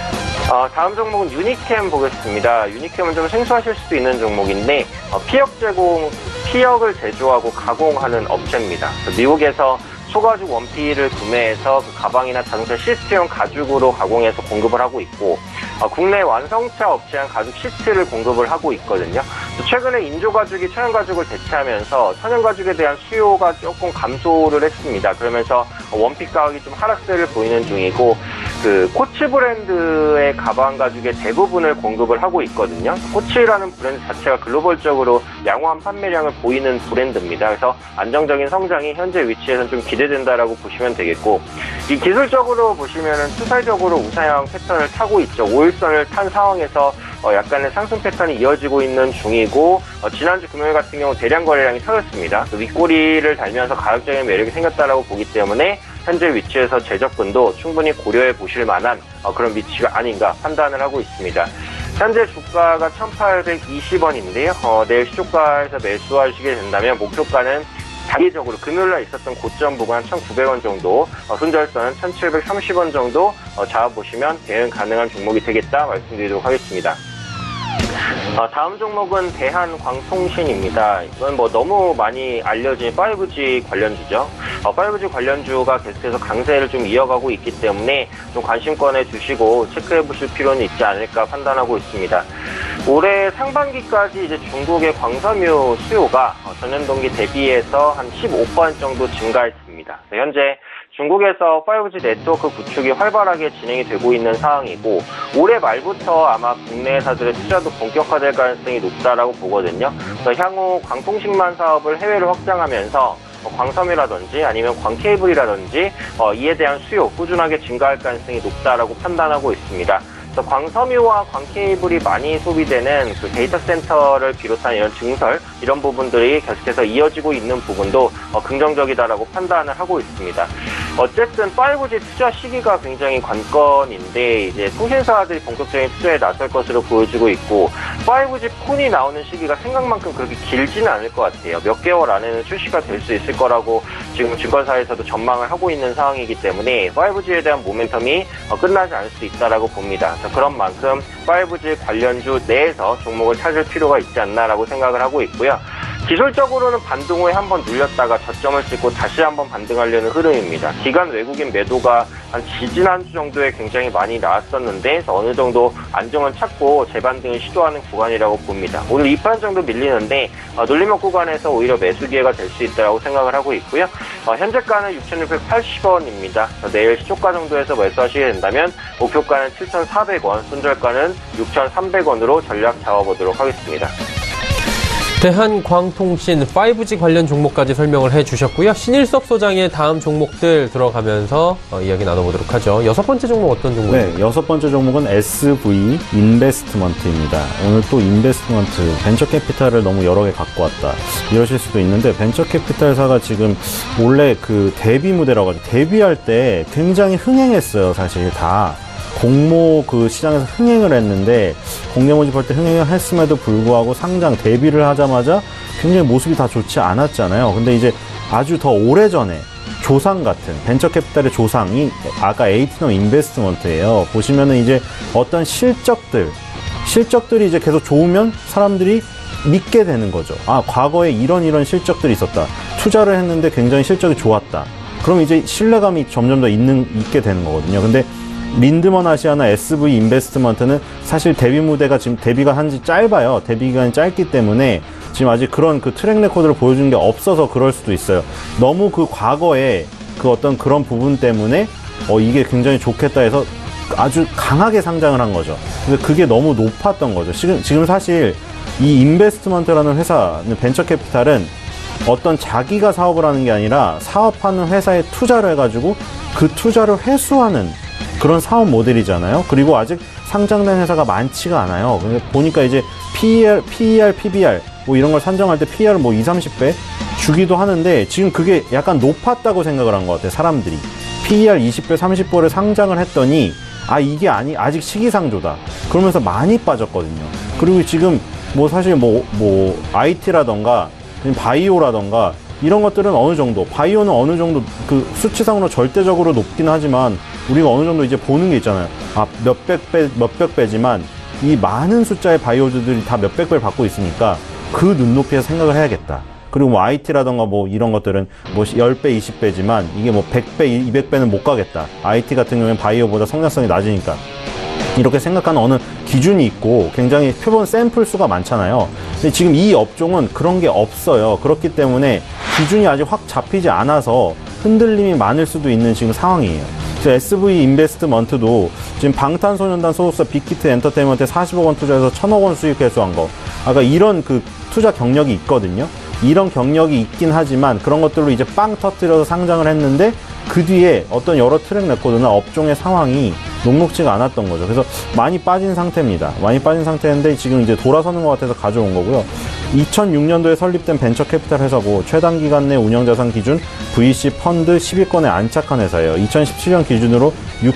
어, 다음 종목은 유니캠 보겠습니다. 유니캠은 좀 생소하실 수도 있는 종목인데 어, 피혁 제공, 피혁을 제조하고 가공하는 업체입니다. 미국에서 소가죽 원피를 구매해서 그 가방이나 자동차 시트용 가죽으로 가공해서 공급을 하고 있고 어, 국내 완성차 업체한 가죽 시트를 공급을 하고 있거든요. 최근에 인조가죽이 천연가죽을 대체하면서 천연가죽에 대한 수요가 조금 감소를 했습니다. 그러면서 원피 가격이 좀 하락세를 보이는 중이고 그 코치 브랜드의 가방 가죽의 대부분을 공급을 하고 있거든요. 코치라는 브랜드 자체가 글로벌적으로 양호한 판매량을 보이는 브랜드입니다. 그래서 안정적인 성장이 현재 위치에서는 좀 기대된다라고 보시면 되겠고 이 기술적으로 보시면은 투사적으로 우상향 패턴을 타고 있죠. 오일선을 탄 상황에서 어, 약간의 상승 패턴이 이어지고 있는 중이고 어, 지난주 금요일 같은 경우 대량 거래량이 터졌습니다. 윗꼬리를 달면서 가격적인 매력이 생겼다라고 보기 때문에 현재 위치에서 재접근도 충분히 고려해 보실 만한 어, 그런 위치가 아닌가 판단을 하고 있습니다. 현재 주가가 천팔백이십 원인데요. 어, 내일 시초가에서 매수하시게 된다면 목표가는 단기적으로 금요일날 있었던 고점 부근 한 천구백 원 정도, 어, 손절선은 천칠백삼십 원 정도 어, 잡아보시면 대응 가능한 종목이 되겠다 말씀드리도록 하겠습니다. 어, 다음 종목은 대한광통신입니다. 이건 뭐 너무 많이 알려진 파이브지 관련주죠. 어, 파이브지 관련주가 계속해서 강세를 좀 이어가고 있기 때문에 좀 관심권에 두시고 체크해 보실 필요는 있지 않을까 판단하고 있습니다. 올해 상반기까지 이제 중국의 광섬유 수요가 전년 동기 대비해서 한 십오 퍼센트 정도 증가했습니다. 현재 중국에서 파이브지 네트워크 구축이 활발하게 진행이 되고 있는 상황이고 올해 말부터 아마 국내 회사들의 투자도 본격화될 가능성이 높다라고 보거든요. 그래서 향후 광통식만 사업을 해외로 확장하면서 광섬유라든지 아니면 광케이블이라든지 어, 이에 대한 수요 꾸준하게 증가할 가능성이 높다라고 판단하고 있습니다. 그래서 광섬유와 광케이블이 많이 소비되는 그 데이터 센터를 비롯한 이런 증설 이런 부분들이 계속해서 이어지고 있는 부분도 어, 긍정적이다라고 판단을 하고 있습니다. 어쨌든 파이브지 투자 시기가 굉장히 관건인데 이제 통신사들이 본격적인 투자에 나설 것으로 보여지고 있고 파이브지 폰이 나오는 시기가 생각만큼 그렇게 길지는 않을 것 같아요. 몇 개월 안에는 출시가 될 수 있을 거라고 지금 증권사에서도 전망을 하고 있는 상황이기 때문에 파이브지에 대한 모멘텀이 어, 끝나지 않을 수 있다라고 봅니다. 그런 만큼 파이브지 관련주 내에서 종목을 찾을 필요가 있지 않나라고 생각을 하고 있고요. 기술적으로는 반등 후에 한번 눌렸다가 저점을 찍고 다시 한번 반등하려는 흐름입니다. 기관 외국인 매도가 한 지진 한 주 정도에 굉장히 많이 나왔었는데 어느 정도 안정을 찾고 재반등을 시도하는 구간이라고 봅니다. 오늘 이 판 정도 밀리는데 어, 눌림목 구간에서 오히려 매수 기회가 될 수 있다고 생각을 하고 있고요. 어, 현재가는 육천육백팔십 원입니다. 내일 시초가 정도에서 매수하시게 된다면 목표가는 칠천사백 원, 손절가는 육천삼백 원으로 전략 잡아보도록 하겠습니다. 대한광통신 파이브지 관련 종목까지 설명을 해주셨고요. 신일섭 소장의 다음 종목들 들어가면서 어, 이야기 나눠보도록 하죠. 여섯 번째 종목 어떤 종목인가요? 네, 여섯 번째 종목은 에스브이 인베스트먼트입니다. 오늘 또 인베스트먼트, 벤처 캐피탈을 너무 여러 개 갖고 왔다 이러실 수도 있는데 벤처 캐피탈사가 지금 원래 그 데뷔 무대라고 하죠. 데뷔할 때 굉장히 흥행했어요. 사실 다. 공모 그 시장에서 흥행을 했는데 공개 모집할 때 흥행을 했음에도 불구하고 상장 데뷔를 하자마자 굉장히 모습이 다 좋지 않았잖아요. 근데 이제 아주 더 오래전에 조상 같은 벤처 캐피탈의 조상이 아까 에이티넘 인베스트먼트예요. 보시면은 이제 어떤 실적들 실적들이 이제 계속 좋으면 사람들이 믿게 되는 거죠. 아, 과거에 이런 이런 실적들이 있었다. 투자를 했는데 굉장히 실적이 좋았다. 그럼 이제 신뢰감이 점점 더 있는 있게 되는 거거든요. 근데 린드먼 아시아나 에스브이 인베스트먼트는 사실 데뷔 무대가 지금 데뷔가 한지 짧아요. 데뷔 기간이 짧기 때문에 지금 아직 그런 그 트랙 레코드를 보여준 게 없어서 그럴 수도 있어요. 너무 그 과거에 그 어떤 그런 부분 때문에 어 이게 굉장히 좋겠다 해서 아주 강하게 상장을 한 거죠. 근데 그게 너무 높았던 거죠. 지금 지금 사실 이 인베스트먼트라는 회사는 벤처 캐피탈은 어떤 자기가 사업을 하는 게 아니라 사업하는 회사에 투자를 해가지고 그 투자를 회수하는 그런 사업 모델이잖아요. 그리고 아직 상장된 회사가 많지가 않아요. 근데 보니까 이제 피이알, 피이알, 피비알 뭐 이런 걸 산정할 때 피이알을 뭐 이삼십 배 주기도 하는데 지금 그게 약간 높았다고 생각을 한 것 같아요. 사람들이. 피이알 이십 배, 삼십 배를 상장을 했더니 아 이게 아니 아직 시기상조다. 그러면서 많이 빠졌거든요. 그리고 지금 뭐 사실 뭐, 뭐 아이티라던가 바이오라던가 이런 것들은 어느 정도, 바이오는 어느 정도 그 수치상으로 절대적으로 높긴 하지만 우리가 어느 정도 이제 보는 게 있잖아요. 아, 몇백 배, 몇백 배지만 이 많은 숫자의 바이오주들이 다 몇백 배를 받고 있으니까 그 눈높이에서 생각을 해야겠다. 그리고 뭐 아이티라던가 뭐 이런 것들은 뭐 십 배, 이십 배지만 이게 뭐 백 배, 이백 배는 못 가겠다. 아이티 같은 경우에는 바이오보다 성장성이 낮으니까. 이렇게 생각하는 어느 기준이 있고 굉장히 표본 샘플 수가 많잖아요. 근데 지금 이 업종은 그런 게 없어요. 그렇기 때문에 기준이 아직 확 잡히지 않아서 흔들림이 많을 수도 있는 지금 상황이에요. 그래서 에스브이 인베스트먼트도 지금 방탄소년단 소속사 빅히트 엔터테인먼트에 사십억 원 투자해서 천억 원 수익 회수한 거. 아까 이런 그 투자 경력이 있거든요. 이런 경력이 있긴 하지만 그런 것들로 이제 빵 터뜨려서 상장을 했는데 그 뒤에 어떤 여러 트랙 레코드나 업종의 상황이 녹록지가 않았던 거죠. 그래서 많이 빠진 상태입니다. 많이 빠진 상태인데 지금 이제 돌아서는 것 같아서 가져온 거고요. 이천육 년도에 설립된 벤처 캐피탈 회사고 최단 기간 내 운영자산 기준 브이씨 펀드 십 위권에 안착한 회사예요. 이천십칠 년 기준으로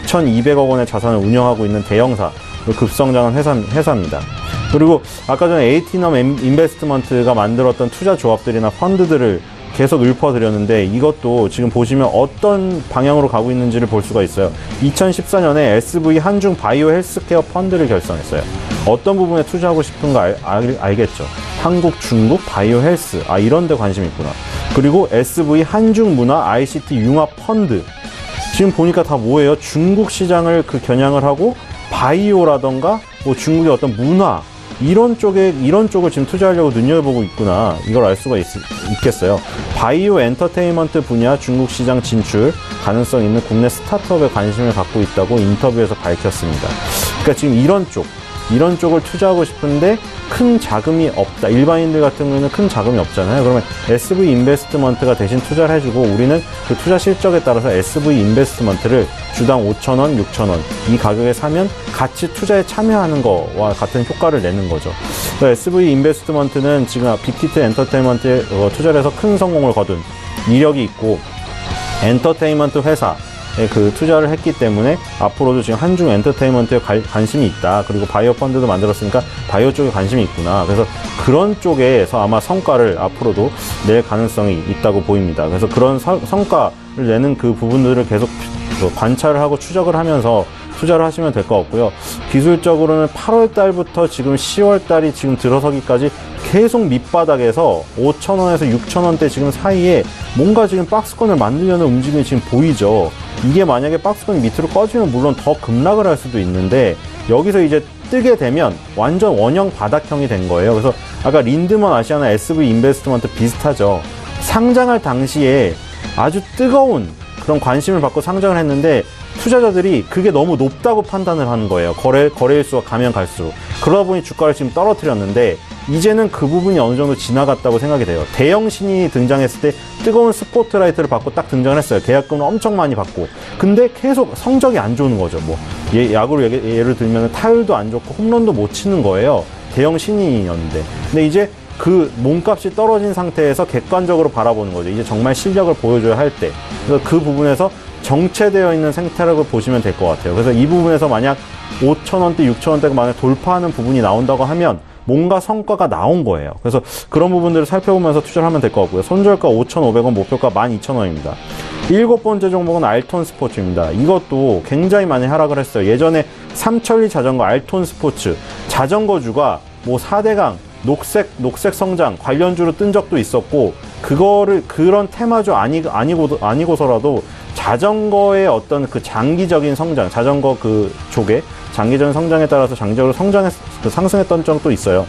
육천이백억 원의 자산을 운영하고 있는 대형사, 급성장한 회사, 회사입니다. 그리고 아까 전에 에이티넘 인베스트먼트가 만들었던 투자 조합들이나 펀드들을 계속 읊어드렸는데 이것도 지금 보시면 어떤 방향으로 가고 있는지를 볼 수가 있어요. 이천십사 년에 에스브이 한중 바이오 헬스케어 펀드를 결성했어요. 어떤 부분에 투자하고 싶은가 알, 알, 알겠죠. 한국, 중국, 바이오 헬스, 아 이런 데 관심이 있구나. 그리고 에스브이 한중 문화 아이씨티 융합 펀드. 지금 보니까 다 뭐예요? 중국 시장을 그 겨냥을 하고 바이오라던가 뭐 중국의 어떤 문화 이런 쪽에 이런 쪽을 지금 투자하려고 눈여겨보고 있구나, 이걸 알 수가 있, 있겠어요. 바이오 엔터테인먼트 분야 중국 시장 진출 가능성 있는 국내 스타트업에 관심을 갖고 있다고 인터뷰에서 밝혔습니다. 그러니까 지금 이런 쪽 이런 쪽을 투자하고 싶은데 큰 자금이 없다. 일반인들 같은 경우에는 큰 자금이 없잖아요. 그러면 에스브이 인베스트먼트가 대신 투자를 해주고, 우리는 그 투자 실적에 따라서 에스브이 인베스트먼트를 주당 오천 원, 육천 원 이 가격에 사면 같이 투자에 참여하는 거와 같은 효과를 내는 거죠. 에스브이 인베스트먼트는 지금 빅히트 엔터테인먼트에 투자를 해서 큰 성공을 거둔 이력이 있고, 엔터테인먼트 회사 그 투자를 했기 때문에 앞으로도 지금 한중 엔터테인먼트에 관, 관심이 있다. 그리고 바이오 펀드도 만들었으니까 바이오 쪽에 관심이 있구나. 그래서 그런 쪽에서 아마 성과를 앞으로도 낼 가능성이 있다고 보입니다. 그래서 그런 서, 성과를 내는 그 부분들을 계속 관찰을 하고 추적을 하면서 투자를 하시면 될 것 같고요. 기술적으로는 팔월 달부터 지금 시월 달이 지금 들어서기까지 계속 밑바닥에서 오천 원에서 육천 원대 지금 사이에 뭔가 지금 박스권을 만들려는 움직임이 지금 보이죠. 이게 만약에 박스권이 밑으로 꺼지면 물론 더 급락을 할 수도 있는데, 여기서 이제 뜨게 되면 완전 원형 바닥형이 된 거예요. 그래서 아까 린드먼 아시아나 에스브이 인베스트먼트 비슷하죠. 상장할 당시에 아주 뜨거운 그런 관심을 받고 상장을 했는데, 투자자들이 그게 너무 높다고 판단을 하는 거예요. 거래, 거래일수가 가면 갈수록. 그러다 보니 주가를 지금 떨어뜨렸는데, 이제는 그 부분이 어느 정도 지나갔다고 생각이 돼요. 대형 신인이 등장했을 때 뜨거운 스포트라이트를 받고 딱 등장을 했어요. 계약금을 엄청 많이 받고. 근데 계속 성적이 안 좋은 거죠. 뭐, 예, 야구로 예, 예를 들면 타율도 안 좋고 홈런도 못 치는 거예요. 대형 신인이었는데. 근데 이제 그 몸값이 떨어진 상태에서 객관적으로 바라보는 거죠. 이제 정말 실력을 보여줘야 할 때. 그래서 그 부분에서 정체되어 있는 생태력을 보시면 될 것 같아요. 그래서 이 부분에서 만약 오천 원대, 육천 원대가 만약 돌파하는 부분이 나온다고 하면 뭔가 성과가 나온 거예요. 그래서 그런 부분들을 살펴보면서 투자를 하면 될 것 같고요. 손절가 오천오백 원, 목표가 만 이천 원입니다. 일곱 번째 종목은 알톤 스포츠입니다. 이것도 굉장히 많이 하락을 했어요. 예전에 삼천리 자전거, 알톤 스포츠, 자전거주가 뭐 사대강, 녹색, 녹색 성장 관련주로 뜬 적도 있었고, 그거를, 그런 테마주 아니, 아니고, 아니고서라도 자전거의 어떤 그 장기적인 성장, 자전거 그 쪽에 장기적인 성장에 따라서 장기적으로 성장했, 그 상승했던 적도 있어요.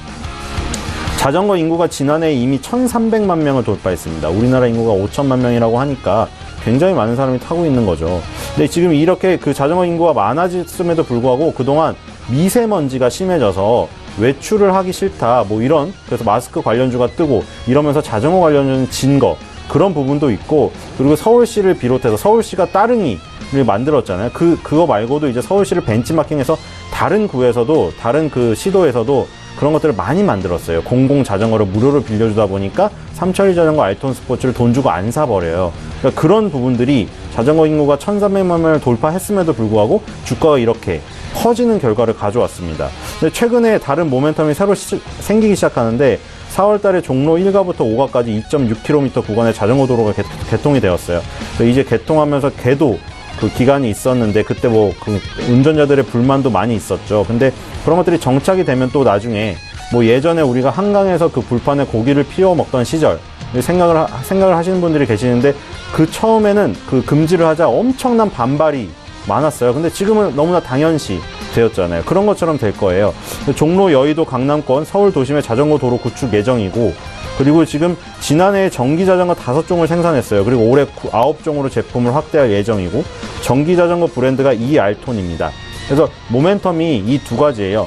자전거 인구가 지난해 이미 천삼백만 명을 돌파했습니다. 우리나라 인구가 오천만 명이라고 하니까 굉장히 많은 사람이 타고 있는 거죠. 근데 지금 이렇게 그 자전거 인구가 많아졌음에도 불구하고 그동안 미세먼지가 심해져서 외출을 하기 싫다, 뭐 이런, 그래서 마스크 관련주가 뜨고 이러면서 자전거 관련주는 진 거, 그런 부분도 있고, 그리고 서울시를 비롯해서 서울시가 따릉이를 만들었잖아요. 그, 그거 말고도 이제 서울시를 벤치마킹해서 다른 구에서도, 다른 그 시도에서도 그런 것들을 많이 만들었어요. 공공 자전거를 무료로 빌려주다 보니까 삼천리 자전거, 알톤 스포츠를 돈 주고 안 사버려요. 그러니까 그런 부분들이 자전거 인구가 천삼백만 명을 돌파했음에도 불구하고 주가가 이렇게 커지는 결과를 가져왔습니다. 근데 최근에 다른 모멘텀이 새로 시, 생기기 시작하는데, 사월 달에 종로 일 가부터 오 가까지 이 점 육 킬로미터 구간의 자전거 도로가 개, 개통이 되었어요. 이제 개통하면서 개도 그 기간이 있었는데, 그때 뭐 그 운전자들의 불만도 많이 있었죠. 근데 그런 것들이 정착이 되면 또 나중에 뭐 예전에 우리가 한강에서 그 불판에 고기를 피워 먹던 시절 생각을 하, 생각을 하시는 분들이 계시는데, 그 처음에는 그 금지를 하자 엄청난 반발이 많았어요. 근데 지금은 너무나 당연시 되었잖아요. 그런 것처럼 될 거예요. 종로, 여의도, 강남권, 서울 도심의 자전거 도로 구축 예정이고, 그리고 지금 지난해에 전기 자전거 다섯 종을 생산했어요. 그리고 올해 아홉 종으로 제품을 확대할 예정이고, 전기 자전거 브랜드가 이알톤입니다. 그래서 모멘텀이 이 두 가지예요.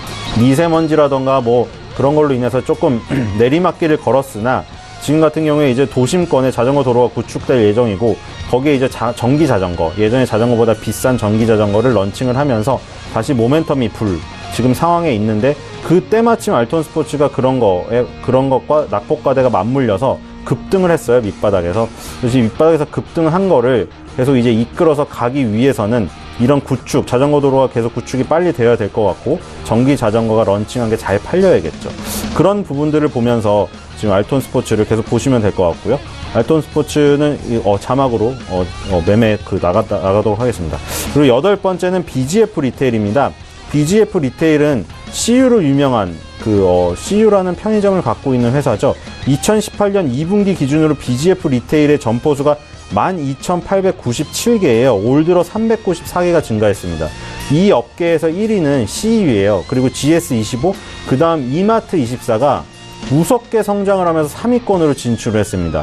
미세먼지라던가 뭐 그런 걸로 인해서 조금 내리막길을 걸었으나, 지금 같은 경우에 이제 도심권에 자전거 도로가 구축될 예정이고, 거기에 이제 자, 전기 자전거, 예전에 자전거보다 비싼 전기 자전거를 런칭을 하면서 다시 모멘텀이 불 지금 상황에 있는데, 그때 마침 알톤 스포츠가 그런 거에, 그런 것과 낙폭과대가 맞물려서 급등을 했어요. 밑바닥에서. 그래서 밑바닥에서 급등을 한 거를 계속 이제 이끌어서 가기 위해서는 이런 구축, 자전거 도로가 계속 구축이 빨리 되어야 될 것 같고, 전기 자전거가 런칭한 게 잘 팔려야겠죠. 그런 부분들을 보면서 지금 알톤 스포츠를 계속 보시면 될 것 같고요. 알톤 스포츠는 어, 자막으로 어, 어, 매매 그 나가, 나가도록 하겠습니다. 그리고 여덟 번째는 비지에프 리테일입니다. 비지에프 리테일은 씨유로 유명한 그 어, 씨유라는 편의점을 갖고 있는 회사죠. 이천십팔 년 이 분기 기준으로 비지에프 리테일의 점포수가 만 이천팔백구십칠 개예요. 올 들어 삼백구십사 개가 증가했습니다. 이 업계에서 일 위는 씨이유예요. 그리고 지에스 이십오, 그 다음 이마트 이십사가 무섭게 성장을 하면서 삼 위권으로 진출을 했습니다.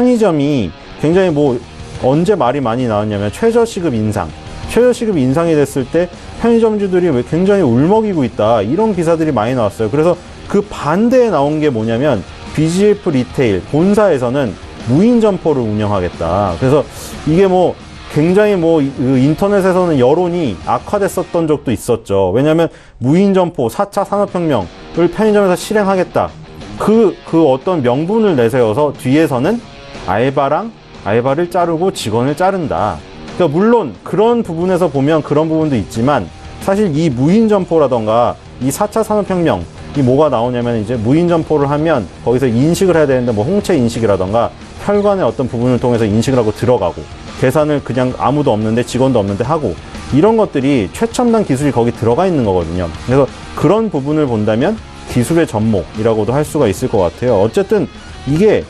편의점이 굉장히 뭐 언제 말이 많이 나왔냐면 최저시급 인상, 최저시급 인상이 됐을 때 편의점주들이 왜 굉장히 울먹이고 있다, 이런 기사들이 많이 나왔어요. 그래서 그 반대에 나온 게 뭐냐면 비지에프 리테일 본사에서는 무인 점포를 운영하겠다. 그래서 이게 뭐 굉장히 뭐 인터넷에서는 여론이 악화됐었던 적도 있었죠. 왜냐하면 무인 점포 사 차 산업혁명을 편의점에서 실행하겠다. 그, 그 어떤 명분을 내세워서 뒤에서는 알바랑 알바를 자르고 직원을 자른다. 그러니까 물론 그런 부분에서 보면 그런 부분도 있지만 사실 이 무인 점포라던가 이 사 차 산업혁명 이 뭐가 나오냐면 이제 무인 점포를 하면 거기서 인식을 해야 되는데 뭐 홍채 인식이라던가 혈관의 어떤 부분을 통해서 인식을 하고 들어가고 계산을 그냥 아무도 없는데 직원도 없는데 하고 이런 것들이 최첨단 기술이 거기 들어가 있는 거거든요. 그래서 그런 부분을 본다면 기술의 접목이라고도 할 수가 있을 것 같아요. 어쨌든 이게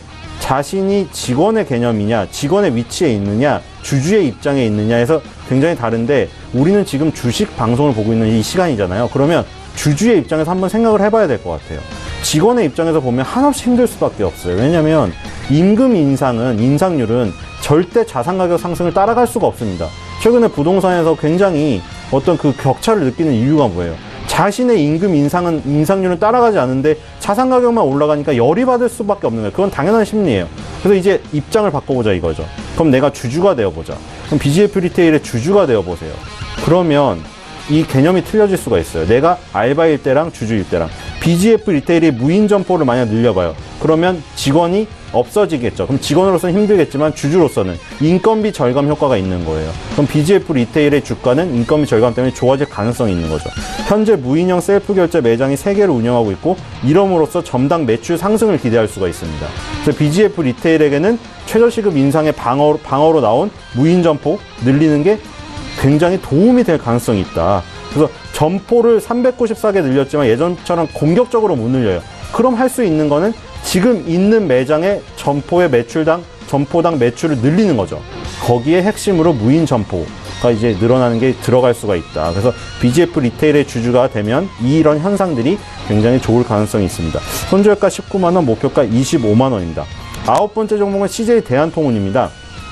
자신이 직원의 개념이냐, 직원의 위치에 있느냐, 주주의 입장에 있느냐에서 굉장히 다른데 우리는 지금 주식 방송을 보고 있는 이 시간이잖아요. 그러면 주주의 입장에서 한번 생각을 해봐야 될 것 같아요. 직원의 입장에서 보면 한없이 힘들 수밖에 없어요. 왜냐하면 임금 인상은, 인상률은 절대 자산 가격 상승을 따라갈 수가 없습니다. 최근에 부동산에서 굉장히 어떤 그 격차를 느끼는 이유가 뭐예요? 자신의 임금 인상은, 인상률은 따라가지 않는데 자산 가격만 올라가니까 열이 받을 수밖에 없는 거예요. 그건 당연한 심리예요. 그래서 이제 입장을 바꿔보자 이거죠. 그럼 내가 주주가 되어보자. 그럼 비지에프 리테일의 주주가 되어보세요. 그러면 이 개념이 틀려질 수가 있어요. 내가 알바일 때랑 주주일 때랑. 비지에프 리테일이 무인 점포를 만약 늘려봐요. 그러면 직원이 없어지겠죠. 그럼 직원으로서는 힘들겠지만 주주로서는 인건비 절감 효과가 있는 거예요. 그럼 비지에프 리테일의 주가는 인건비 절감 때문에 좋아질 가능성이 있는 거죠. 현재 무인형 셀프 결제 매장이 세 개를 운영하고 있고 이럼으로써 점당 매출 상승을 기대할 수가 있습니다. 그래서 비지에프 리테일에게는 최저시급 인상의 방어, 방어로 나온 무인 점포 늘리는 게 굉장히 도움이 될 가능성이 있다. 그래서 점포를 삼백구십사 개 늘렸지만 예전처럼 공격적으로 못 늘려요. 그럼 할 수 있는 거는 지금 있는 매장의 점포의 매출당, 점포당 매출을 늘리는 거죠. 거기에 핵심으로 무인 점포가 이제 늘어나는 게 들어갈 수가 있다. 그래서 비지에프 리테일의 주주가 되면 이런 현상들이 굉장히 좋을 가능성이 있습니다. 손절가 십구만 원, 목표가 이십오만 원입니다. 아홉 번째 종목은 씨제이 대한통운입니다.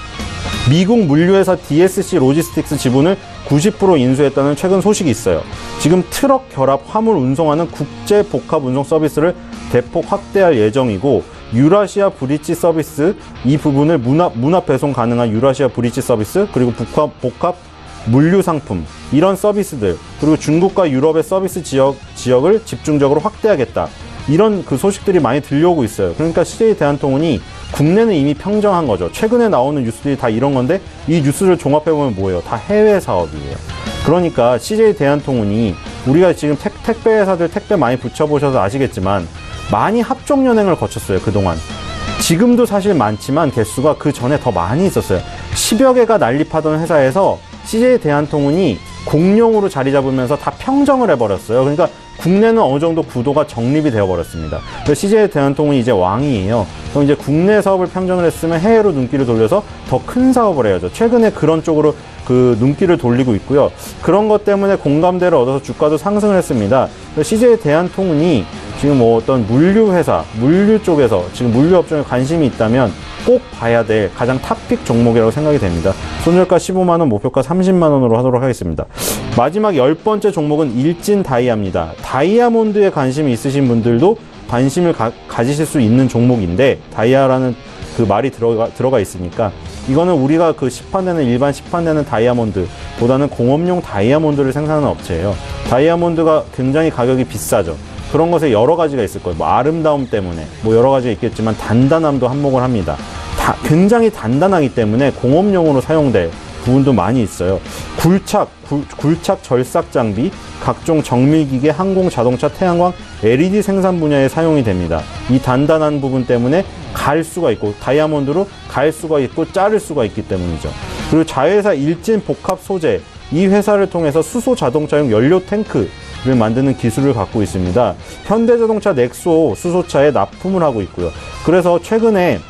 미국 물류회사 디에스씨 로지스틱스 지분을 구십 퍼센트 인수했다는 최근 소식이 있어요. 지금 트럭 결합 화물 운송하는 국제 복합 운송 서비스를 대폭 확대할 예정이고 유라시아 브릿지 서비스, 이 부분을 문합, 문합 배송 가능한 유라시아 브릿지 서비스, 그리고 복합, 복합 물류 상품, 이런 서비스들, 그리고 중국과 유럽의 서비스 지역, 지역을 집중적으로 확대하겠다. 이런 그 소식들이 많이 들려오고 있어요. 그러니까 씨제이 대한통운이 국내는 이미 평정한 거죠. 최근에 나오는 뉴스들이 다 이런 건데 이 뉴스를 종합해보면 뭐예요? 다 해외 사업이에요. 그러니까 씨제이 대한통운이 우리가 지금 택, 택배 회사들 택배 많이 붙여보셔서 아시겠지만 많이 합종연행을 거쳤어요. 그동안. 지금도 사실 많지만 개수가 그 전에 더 많이 있었어요. 십여 개가 난립하던 회사에서 씨제이 대한통운이 공룡으로 자리 잡으면서 다 평정을 해버렸어요. 그러니까 국내는 어느 정도 구도가 정립이 되어버렸습니다. 그래서 씨제이 대한통운이 이제 왕이에요. 그럼 이제 국내 사업을 평정을 했으면 해외로 눈길을 돌려서 더 큰 사업을 해야죠. 최근에 그런 쪽으로 그 눈길을 돌리고 있고요. 그런 것 때문에 공감대를 얻어서 주가도 상승을 했습니다. 씨제이 대한통운이 지금 뭐 어떤 물류회사, 물류 쪽에서 지금 물류업종에 관심이 있다면 꼭 봐야 될 가장 탑픽 종목이라고 생각이 됩니다. 손절가 십오만 원, 목표가 삼십만 원으로 하도록 하겠습니다. 마지막 열 번째 종목은 일진 다이아입니다. 다이아몬드에 관심이 있으신 분들도 관심을 가, 가지실 수 있는 종목인데 다이아라는 그 말이 들어가, 들어가 있으니까 이거는 우리가 그 시판되는 일반 시판되는 다이아몬드보다는 공업용 다이아몬드를 생산하는 업체예요. 다이아몬드가 굉장히 가격이 비싸죠. 그런 것에 여러 가지가 있을 거예요. 뭐 아름다움 때문에 뭐 여러 가지가 있겠지만 단단함도 한몫을 합니다. 다 굉장히 단단하기 때문에 공업용으로 사용될 부분도 많이 있어요. 굴착, 굴, 굴착 절삭 장비, 각종 정밀기계, 항공, 자동차, 태양광, 엘이디 생산 분야에 사용이 됩니다. 이 단단한 부분 때문에 갈 수가 있고 다이아몬드로 갈 수가 있고 자를 수가 있기 때문이죠. 그리고 자회사 일진 복합 소재, 이 회사를 통해서 수소 자동차용 연료 탱크를 만드는 기술을 갖고 있습니다. 현대자동차 넥소 수소차에 납품을 하고 있고요. 그래서 최근에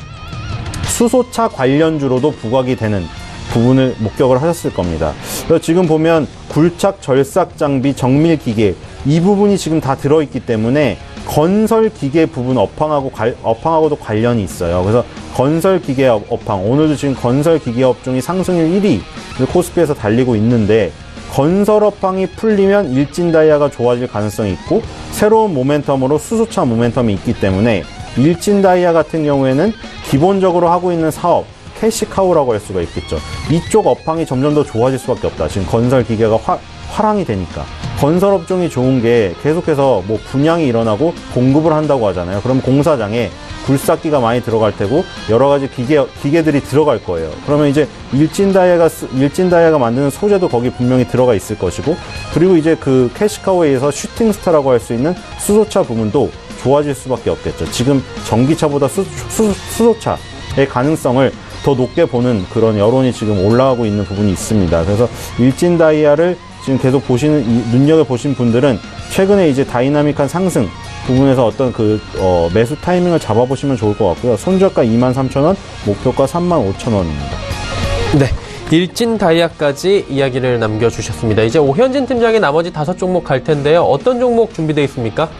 수소차 관련주로도 부각이 되는 부분을 목격을 하셨을 겁니다. 그래서 지금 보면 굴착 절삭 장비, 정밀 기계 이 부분이 지금 다 들어있기 때문에 건설 기계 부분 업황하고 관, 업황하고도 관련이 있어요. 그래서 건설 기계 업황, 오늘도 지금 건설 기계 업종이 상승률 일 위를 코스피에서 달리고 있는데, 건설 업황이 풀리면 일진 다이아가 좋아질 가능성이 있고 새로운 모멘텀으로 수소차 모멘텀이 있기 때문에 일진 다이아 같은 경우에는 기본적으로 하고 있는 사업, 캐시카우라고 할 수가 있겠죠. 이쪽 업황이 점점 더 좋아질 수밖에 없다. 지금 건설 기계가 화, 화랑이 되니까. 건설 업종이 좋은 게 계속해서 뭐 분양이 일어나고 공급을 한다고 하잖아요. 그럼 공사장에 굴삭기가 많이 들어갈 테고 여러 가지 기계, 기계들이 들어갈 거예요. 그러면 이제 일진 다이아가, 일진 다이아가 만드는 소재도 거기 분명히 들어가 있을 것이고, 그리고 이제 그 캐시카우에 의해서 슈팅스타라고 할 수 있는 수소차 부분도 좋아질 수밖에 없겠죠. 지금 전기차보다 수, 수, 수소차의 가능성을 더 높게 보는 그런 여론이 지금 올라가고 있는 부분이 있습니다. 그래서 일진 다이아를 지금 계속 보시는, 눈여겨보신 분들은 최근에 이제 다이나믹한 상승 부분에서 어떤 그, 어, 매수 타이밍을 잡아보시면 좋을 것 같고요. 손절가 이만 삼천 원, 목표가 삼만 오천 원입니다. 네. 일진 다이아까지 이야기를 남겨주셨습니다. 이제 오현진 팀장의 나머지 다섯 종목 갈 텐데요. 어떤 종목 준비되어 있습니까?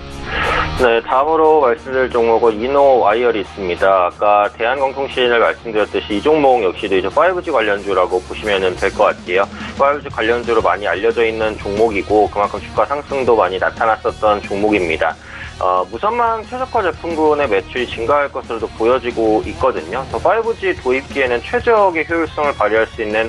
네, 다음으로 말씀드릴 종목은 이노와이어리 있습니다. 아까 대한광통신을 말씀드렸듯이 이 종목 역시도 이제 파이브지 관련주라고 보시면 될 것 같아요. 파이브지 관련주로 많이 알려져 있는 종목이고 그만큼 주가 상승도 많이 나타났었던 종목입니다. 어, 무선망 최적화 제품군의 매출이 증가할 것으로도 보여지고 있거든요. 또 파이브지 도입기에는 최적의 효율성을 발휘할 수 있는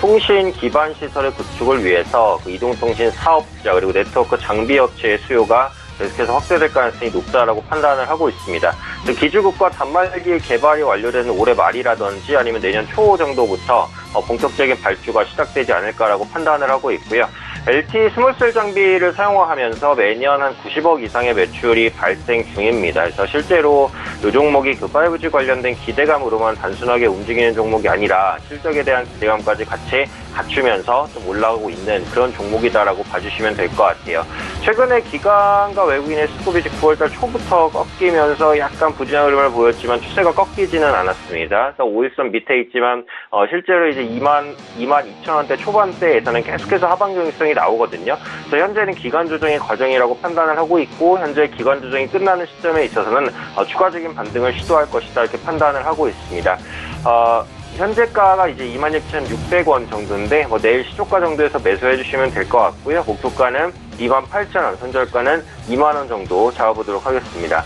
통신 기반 시설의 구축을 위해서 그 이동통신 사업자 그리고 네트워크 장비 업체의 수요가 계속해서 확대될 가능성이 높다라고 판단을 하고 있습니다. 기주국과 단말기 개발이 완료되는 올해 말이라든지 아니면 내년 초 정도부터 본격적인 발주가 시작되지 않을까라고 판단을 하고 있고요. 엘티이 스몰셀 장비를 사용하면서 매년 한 구십억 이상의 매출이 발생 중입니다. 그래서 실제로 이 종목이 그 파이브지 관련된 기대감으로만 단순하게 움직이는 종목이 아니라 실적에 대한 기대감까지 같이 갖추면서 좀 올라가고 있는 그런 종목이다라고 봐주시면 될 것 같아요. 최근에 기관과 외국인의 수급이 구월달 초부터 꺾이면서 약간 부진한 흐름을 보였지만 추세가 꺾이지는 않았습니다. 그래서 오일선 밑에 있지만 어, 실제로 이제 이만 이천 원대 초반대에서는 계속해서 하방 경직성이 나오거든요. 그래서 현재는 기관 조정의 과정이라고 판단을 하고 있고 현재 기관 조정이 끝나는 시점에 있어서는 어, 추가적인 반등을 시도할 것이다 이렇게 판단을 하고 있습니다. 어, 현재가가 이제 이만 육천육백 원 정도인데 뭐 내일 시초가 정도에서 매수해 주시면 될 것 같고요. 목표가는 이만 팔천 원, 손절가는 이만 원 정도 잡아보도록 하겠습니다.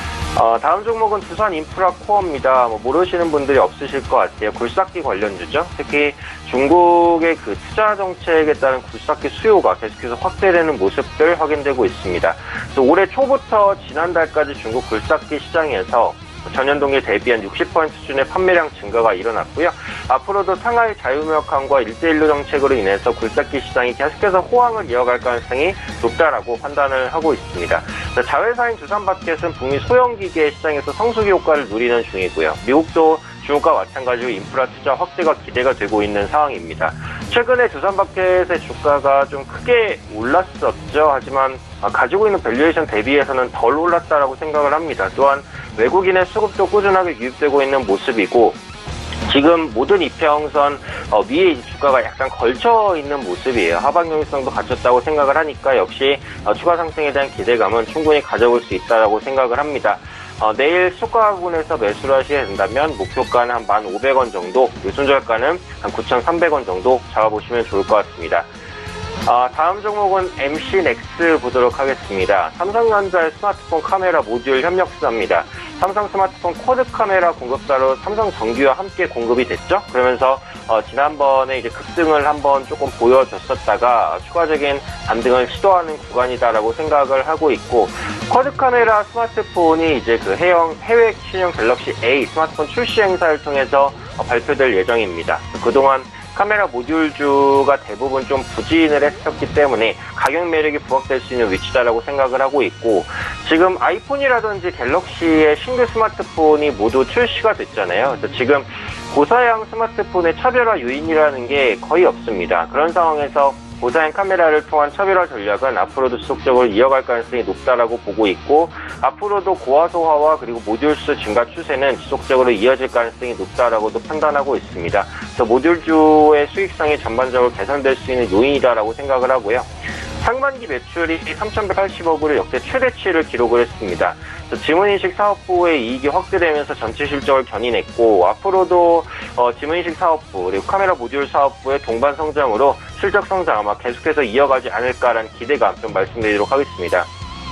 어, 다음 종목은 두산 인프라 코어입니다. 뭐 모르시는 분들이 없으실 것 같아요. 굴삭기 관련주죠. 특히 중국의 그 투자 정책에 따른 굴삭기 수요가 계속해서 확대되는 모습들 확인되고 있습니다. 그래서 올해 초부터 지난달까지 중국 굴삭기 시장에서 전년 동기 대비한 육십 퍼센트 수준의 판매량 증가가 일어났고요. 앞으로도 상하이 자유무역항과 일대일로 정책으로 인해서 굴삭기 시장이 계속해서 호황을 이어갈 가능성이 높다라고 판단을 하고 있습니다. 자회사인 두산바켓은 북미 소형기계 시장에서 성수기 효과를 누리는 중이고요. 미국도 중국과 마찬가지로 인프라 투자 확대가 기대가 되고 있는 상황입니다. 최근에 두산바켓의 주가가 좀 크게 올랐었죠. 하지만 가지고 있는 밸류에이션 대비해서는 덜 올랐다라고 생각을 합니다. 또한 외국인의 수급도 꾸준하게 유입되고 있는 모습이고 지금 모든 이평선 어, 위에 주가가 약간 걸쳐 있는 모습이에요. 하방 경직성도 갖췄다고 생각을 하니까 역시 어, 추가 상승에 대한 기대감은 충분히 가져볼 수 있다라고 생각을 합니다. 어, 내일 수가 부분에서 매수를 하시게 된다면 목표가는 한 만 오백 원 정도, 손절가는 한 구천삼백 원 정도 잡아보시면 좋을 것 같습니다. 아, 다음 종목은 엠씨넥스 보도록 하겠습니다. 삼성전자의 스마트폰 카메라 모듈 협력사입니다. 삼성 스마트폰 쿼드 카메라 공급사로 삼성 정규와 함께 공급이 됐죠. 그러면서 어, 지난번에 이제 급등을 한번 조금 보여줬었다가 추가적인 반등을 시도하는 구간이다라고 생각을 하고 있고, 쿼드 카메라 스마트폰이 이제 그 해외, 해외 신형 갤럭시 A 스마트폰 출시 행사를 통해서 어, 발표될 예정입니다. 그동안 카메라 모듈주가 대부분 좀 부진을 했었기 때문에 가격 매력이 부각될 수 있는 위치다라고 생각을 하고 있고, 지금 아이폰이라든지 갤럭시의 신규 스마트폰이 모두 출시가 됐잖아요. 그래서 지금 고사양 스마트폰의 차별화 요인이라는 게 거의 없습니다. 그런 상황에서 고사양 카메라를 통한 차별화 전략은 앞으로도 지속적으로 이어갈 가능성이 높다라고 보고 있고, 앞으로도 고화소화와 그리고 모듈 수 증가 추세는 지속적으로 이어질 가능성이 높다라고도 판단하고 있습니다. 그래서 모듈주의 수익성이 전반적으로 개선될 수 있는 요인이다라고 생각을 하고요. 상반기 매출이 삼천백팔십억으로 역대 최대치를 기록을 했습니다. 지문인식 사업부의 이익이 확대되면서 전체 실적을 견인했고, 앞으로도 어, 지문인식 사업부 그리고 카메라 모듈 사업부의 동반 성장으로 실적 성장 아마 계속해서 이어가지 않을까라는 기대감 좀 말씀드리도록 하겠습니다.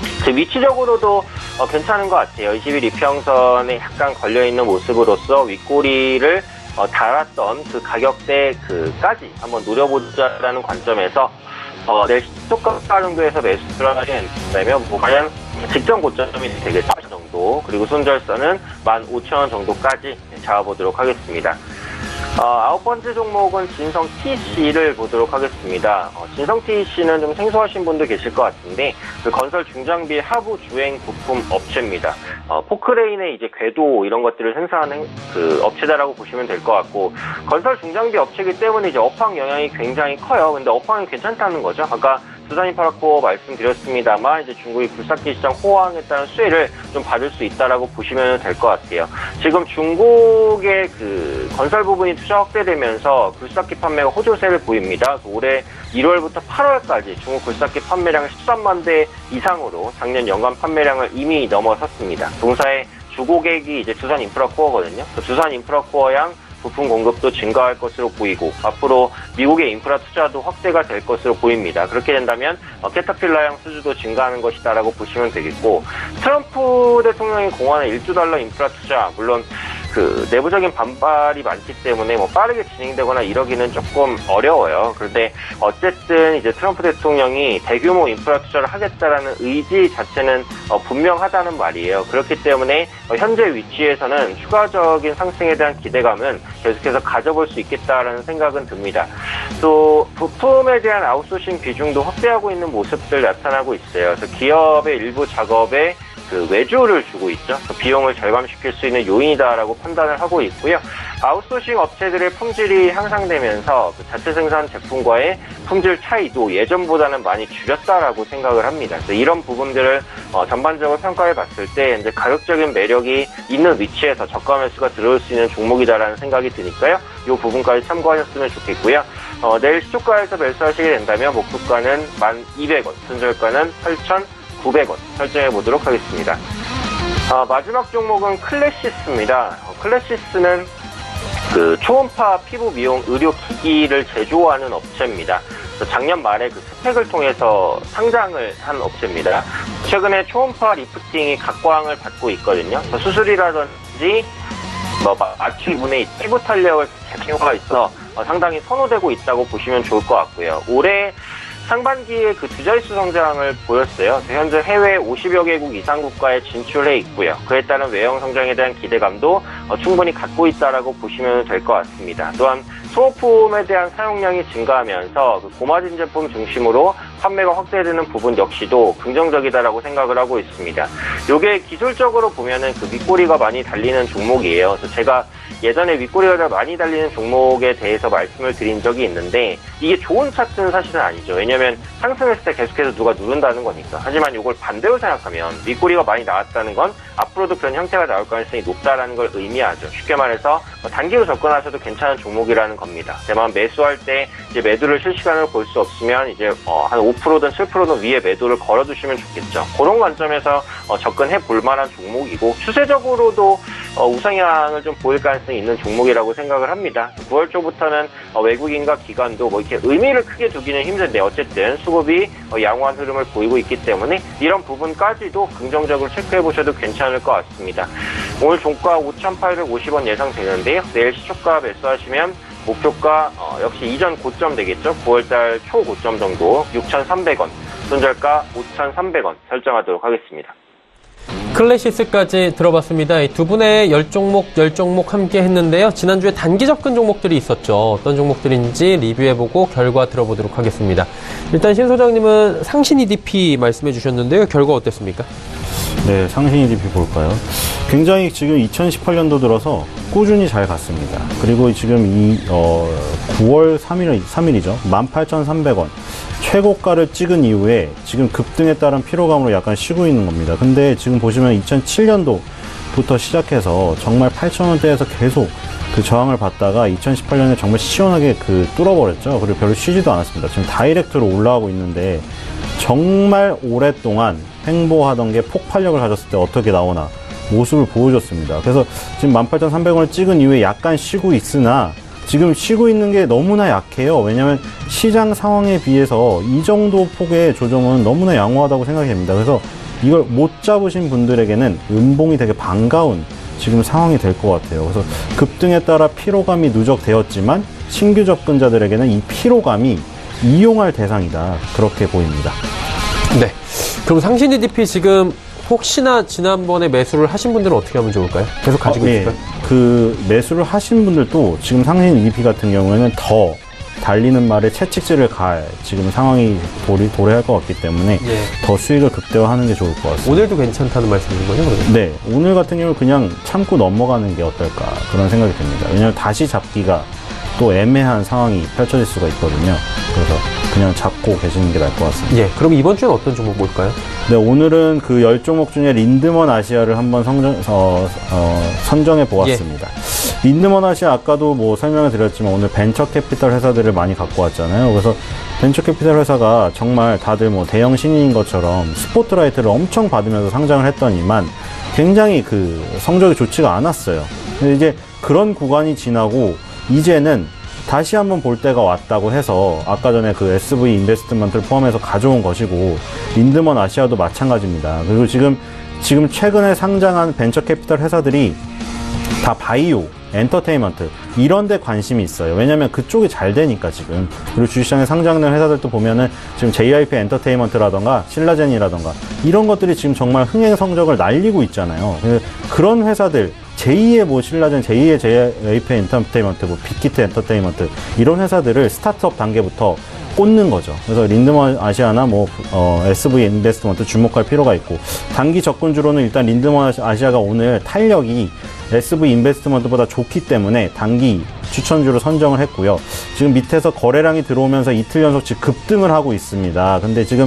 위치적으로도 어, 괜찮은 것 같아요. 이십 일 이평선에 약간 걸려있는 모습으로서 윗꼬리를 어, 달았던 그 가격대 그까지 한번 노려보자라는 관점에서 어, 내일 시초가 정도에서 매수를 하게 된다면 뭐 과연 직전 고점이 되겠죠 정도, 그리고 손절선은 만 오천 원 정도까지 잡아보도록 하겠습니다. 어, 아홉 번째 종목은 진성 티씨를 보도록 하겠습니다. 어, 진성 티씨는 좀 생소하신 분도 계실 것 같은데, 그 건설 중장비 하부 주행 부품 업체입니다. 어, 포크레인의 이제 궤도 이런 것들을 생산하는 그 업체다라고 보시면 될 것 같고, 건설 중장비 업체이기 때문에 이제 업황 영향이 굉장히 커요. 근데 업황이 괜찮다는 거죠. 아까 두산인프라코어 말씀드렸습니다만, 이제 중국이 굴삭기 시장 호황에 따른 수혜를 좀 받을 수 있다라고 보시면 될 것 같아요. 지금 중국의 그 건설 부분이 투자 확대되면서 굴삭기 판매가 호조세를 보입니다. 올해 일월부터 팔월까지 중국 굴삭기 판매량은 십삼만 대 이상으로 작년 연간 판매량을 이미 넘어섰습니다. 동사의 주고객이 이제 두산인프라코어거든요. 그 두산인프라코어양 부품 공급도 증가할 것으로 보이고, 앞으로 미국의 인프라 투자도 확대가 될 것으로 보입니다. 그렇게 된다면 어, 캐터필라양 수주도 증가하는 것이다라고 보시면 되겠고, 트럼프 대통령이 공언한 일조 달러 인프라 투자, 물론 그 내부적인 반발이 많기 때문에 뭐 빠르게 진행되거나 이러기는 조금 어려워요. 그런데 어쨌든 이제 트럼프 대통령이 대규모 인프라 투자를 하겠다라는 의지 자체는 어, 분명하다는 말이에요. 그렇기 때문에 어, 현재 위치에서는 추가적인 상승에 대한 기대감은 계속해서 가져볼 수 있겠다라는 생각은 듭니다. 또 부품에 대한 아웃소싱 비중도 확대하고 있는 모습들 나타나고 있어요. 그래서 기업의 일부 작업에 그 외주를 주고 있죠. 그 비용을 절감시킬 수 있는 요인이다라고 판단을 하고 있고요. 아웃소싱 업체들의 품질이 향상되면서 그 자체 생산 제품과의 품질 차이도 예전보다는 많이 줄였다라고 생각을 합니다. 그래서 이런 부분들을 어, 전반적으로 평가해 봤을 때 이제 가격적인 매력이 있는 위치에서 저가 매수가 들어올 수 있는 종목이다라는 생각이 드니까요. 이 부분까지 참고하셨으면 좋겠고요. 어, 내일 시초가에서 매수하시게 된다면 목표가는 만 이백 원, 손절가는 팔천구백 원 설정해 보도록 하겠습니다. 어, 마지막 종목은 클래시스입니다. 어, 클래시스는 그 초음파 피부 미용 의료 기기를 제조하는 업체입니다. 작년 말에 그 스펙을 통해서 상장을 한 업체입니다. 최근에 초음파 리프팅이 각광을 받고 있거든요. 수술이라든지 뭐 맞춤 분의 피부 탄력을 제조가 있어 어, 상당히 선호되고 있다고 보시면 좋을 것 같고요. 올해 상반기에 그 두 자릿수 성장을 보였어요. 현재 해외 오십여 개국 이상 국가에 진출해 있고요. 그에 따른 외형 성장에 대한 기대감도 어, 충분히 갖고 있다라고 보시면 될 것 같습니다. 또한 소모품에 대한 사용량이 증가하면서 그 고마진 제품 중심으로 판매가 확대되는 부분 역시도 긍정적이다라고 생각을 하고 있습니다. 이게 기술적으로 보면은 그 윗꼬리가 많이 달리는 종목이에요. 그래서 제가 예전에 윗꼬리가 많이 달리는 종목에 대해서 말씀을 드린 적이 있는데, 이게 좋은 차트는 사실은 아니죠. 왜냐면 상승했을 때 계속해서 누가 누른다는 거니까. 하지만 이걸 반대로 생각하면 윗꼬리가 많이 나왔다는 건 앞으로도 그런 형태가 나올 가능성이 높다라는 걸 의미하죠. 쉽게 말해서 단기로 접근하셔도 괜찮은 종목이라는 겁니다. 다만 매수할 때 이제 매도를 실시간으로 볼 수 없으면 이제 어 한 오 퍼센트든 칠 퍼센트든 위에 매도를 걸어두시면 좋겠죠. 그런 관점에서 어 접근해 볼 만한 종목이고, 추세적으로도 어 우상향을 좀 보일 가능성이 있는 종목이라고 생각을 합니다. 구월 초부터는 어 외국인과 기관도 뭐 이렇게 의미를 크게 두기는 힘든데, 어쨌든 수급이 어 양호한 흐름을 보이고 있기 때문에 이런 부분까지도 긍정적으로 체크해 보셔도 괜찮을 것 같습니다. 오늘 종가 오천팔백오십 원 예상되는데요. 내일 시초가 매수하시면 목표가 어, 역시 이전 고점 되겠죠. 구월달 초고점 정도 육천삼백 원, 손절가 오천삼백 원 설정하도록 하겠습니다. 클래시스까지 들어봤습니다. 이 두 분의 열 종목, 열 종목 함께 했는데요. 지난주에 단기 접근 종목들이 있었죠. 어떤 종목들인지 리뷰해보고 결과 들어보도록 하겠습니다. 일단 신 소장님은 상신 이디피 말씀해 주셨는데요. 결과 어땠습니까? 네, 상신 이디피 볼까요? 굉장히 지금 이천십팔 년도 들어서 꾸준히 잘 갔습니다. 그리고 지금 이, 어, 구월 삼일, 삼일이죠. 만 팔천삼백 원. 최고가를 찍은 이후에 지금 급등에 따른 피로감으로 약간 쉬고 있는 겁니다. 근데 지금 보시면 이천칠 년도부터 시작해서 정말 팔천 원대에서 계속 그 저항을 받다가 이천십팔 년에 정말 시원하게 그 뚫어버렸죠. 그리고 별로 쉬지도 않았습니다. 지금 다이렉트로 올라가고 있는데 정말 오랫동안 횡보하던 게 폭발력을 가졌을 때 어떻게 나오나 모습을 보여줬습니다. 그래서 지금 만 팔천 삼백 원을 찍은 이후에 약간 쉬고 있으나 지금 쉬고 있는 게 너무나 약해요. 왜냐하면 시장 상황에 비해서 이 정도 폭의 조정은 너무나 양호하다고 생각이 됩니다. 그래서 이걸 못 잡으신 분들에게는 음봉이 되게 반가운 지금 상황이 될 것 같아요. 그래서 급등에 따라 피로감이 누적되었지만 신규 접근자들에게는 이 피로감이 이용할 대상이다. 그렇게 보입니다. 네. 그럼 상신 이디피 지금 혹시나 지난번에 매수를 하신 분들은 어떻게 하면 좋을까요? 계속 가지고 어, 예. 있을까요? 그 매수를 하신 분들도 지금 상신 이디피 같은 경우에는 더 달리는 말에 채찍질을 갈 지금 상황이 도래, 도래할 것 같기 때문에 예. 더 수익을 극대화하는 게 좋을 것 같습니다. 오늘도 괜찮다는 말씀이신 거죠? 그러면? 네, 오늘 같은 경우 그냥 참고 넘어가는 게 어떨까 그런 생각이 듭니다. 왜냐하면 다시 잡기가 또 애매한 상황이 펼쳐질 수가 있거든요. 그래서 그냥 잡고 계시는 게 나을 것 같습니다. 예. 그럼 이번 주엔 어떤 종목 볼까요? 네, 오늘은 그 열 종목 중에 린드먼 아시아를 한번 성정, 어, 어, 선정해 보았습니다. 예. 린드먼 아시아 아까도 뭐 설명을 드렸지만 오늘 벤처 캐피탈 회사들을 많이 갖고 왔잖아요. 그래서 벤처 캐피탈 회사가 정말 다들 뭐 대형 신인인 것처럼 스포트라이트를 엄청 받으면서 상장을 했더니만 굉장히 그 성적이 좋지가 않았어요. 근데 이제 그런 구간이 지나고 이제는 다시 한번 볼 때가 왔다고 해서 아까 전에 그 에스브이 인베스트먼트를 포함해서 가져온 것이고 린드먼 아시아도 마찬가지입니다. 그리고 지금 지금 최근에 상장한 벤처 캐피탈 회사들이 다 바이오, 엔터테인먼트 이런 데 관심이 있어요. 왜냐면 그쪽이 잘 되니까 지금. 그리고 주식시장에 상장된 회사들도 보면은 지금 제이아이피 엔터테인먼트라던가 신라젠이라던가 이런 것들이 지금 정말 흥행 성적을 날리고 있잖아요. 그런 회사들 제이의 뭐 신라젠, 제이의 제이아이피 엔터테인먼트, 뭐 빅히트 엔터테인먼트 이런 회사들을 스타트업 단계부터 꽂는 거죠. 그래서 린드먼 아시아나 뭐 어, 에스브이 인베스트먼트 주목할 필요가 있고 단기 접근주로는 일단 린드먼 아시아가 오늘 탄력이 에스브이 인베스트먼트보다 좋기 때문에 단기 추천주로 선정을 했고요. 지금 밑에서 거래량이 들어오면서 이틀 연속 지금 급등을 하고 있습니다. 근데 지금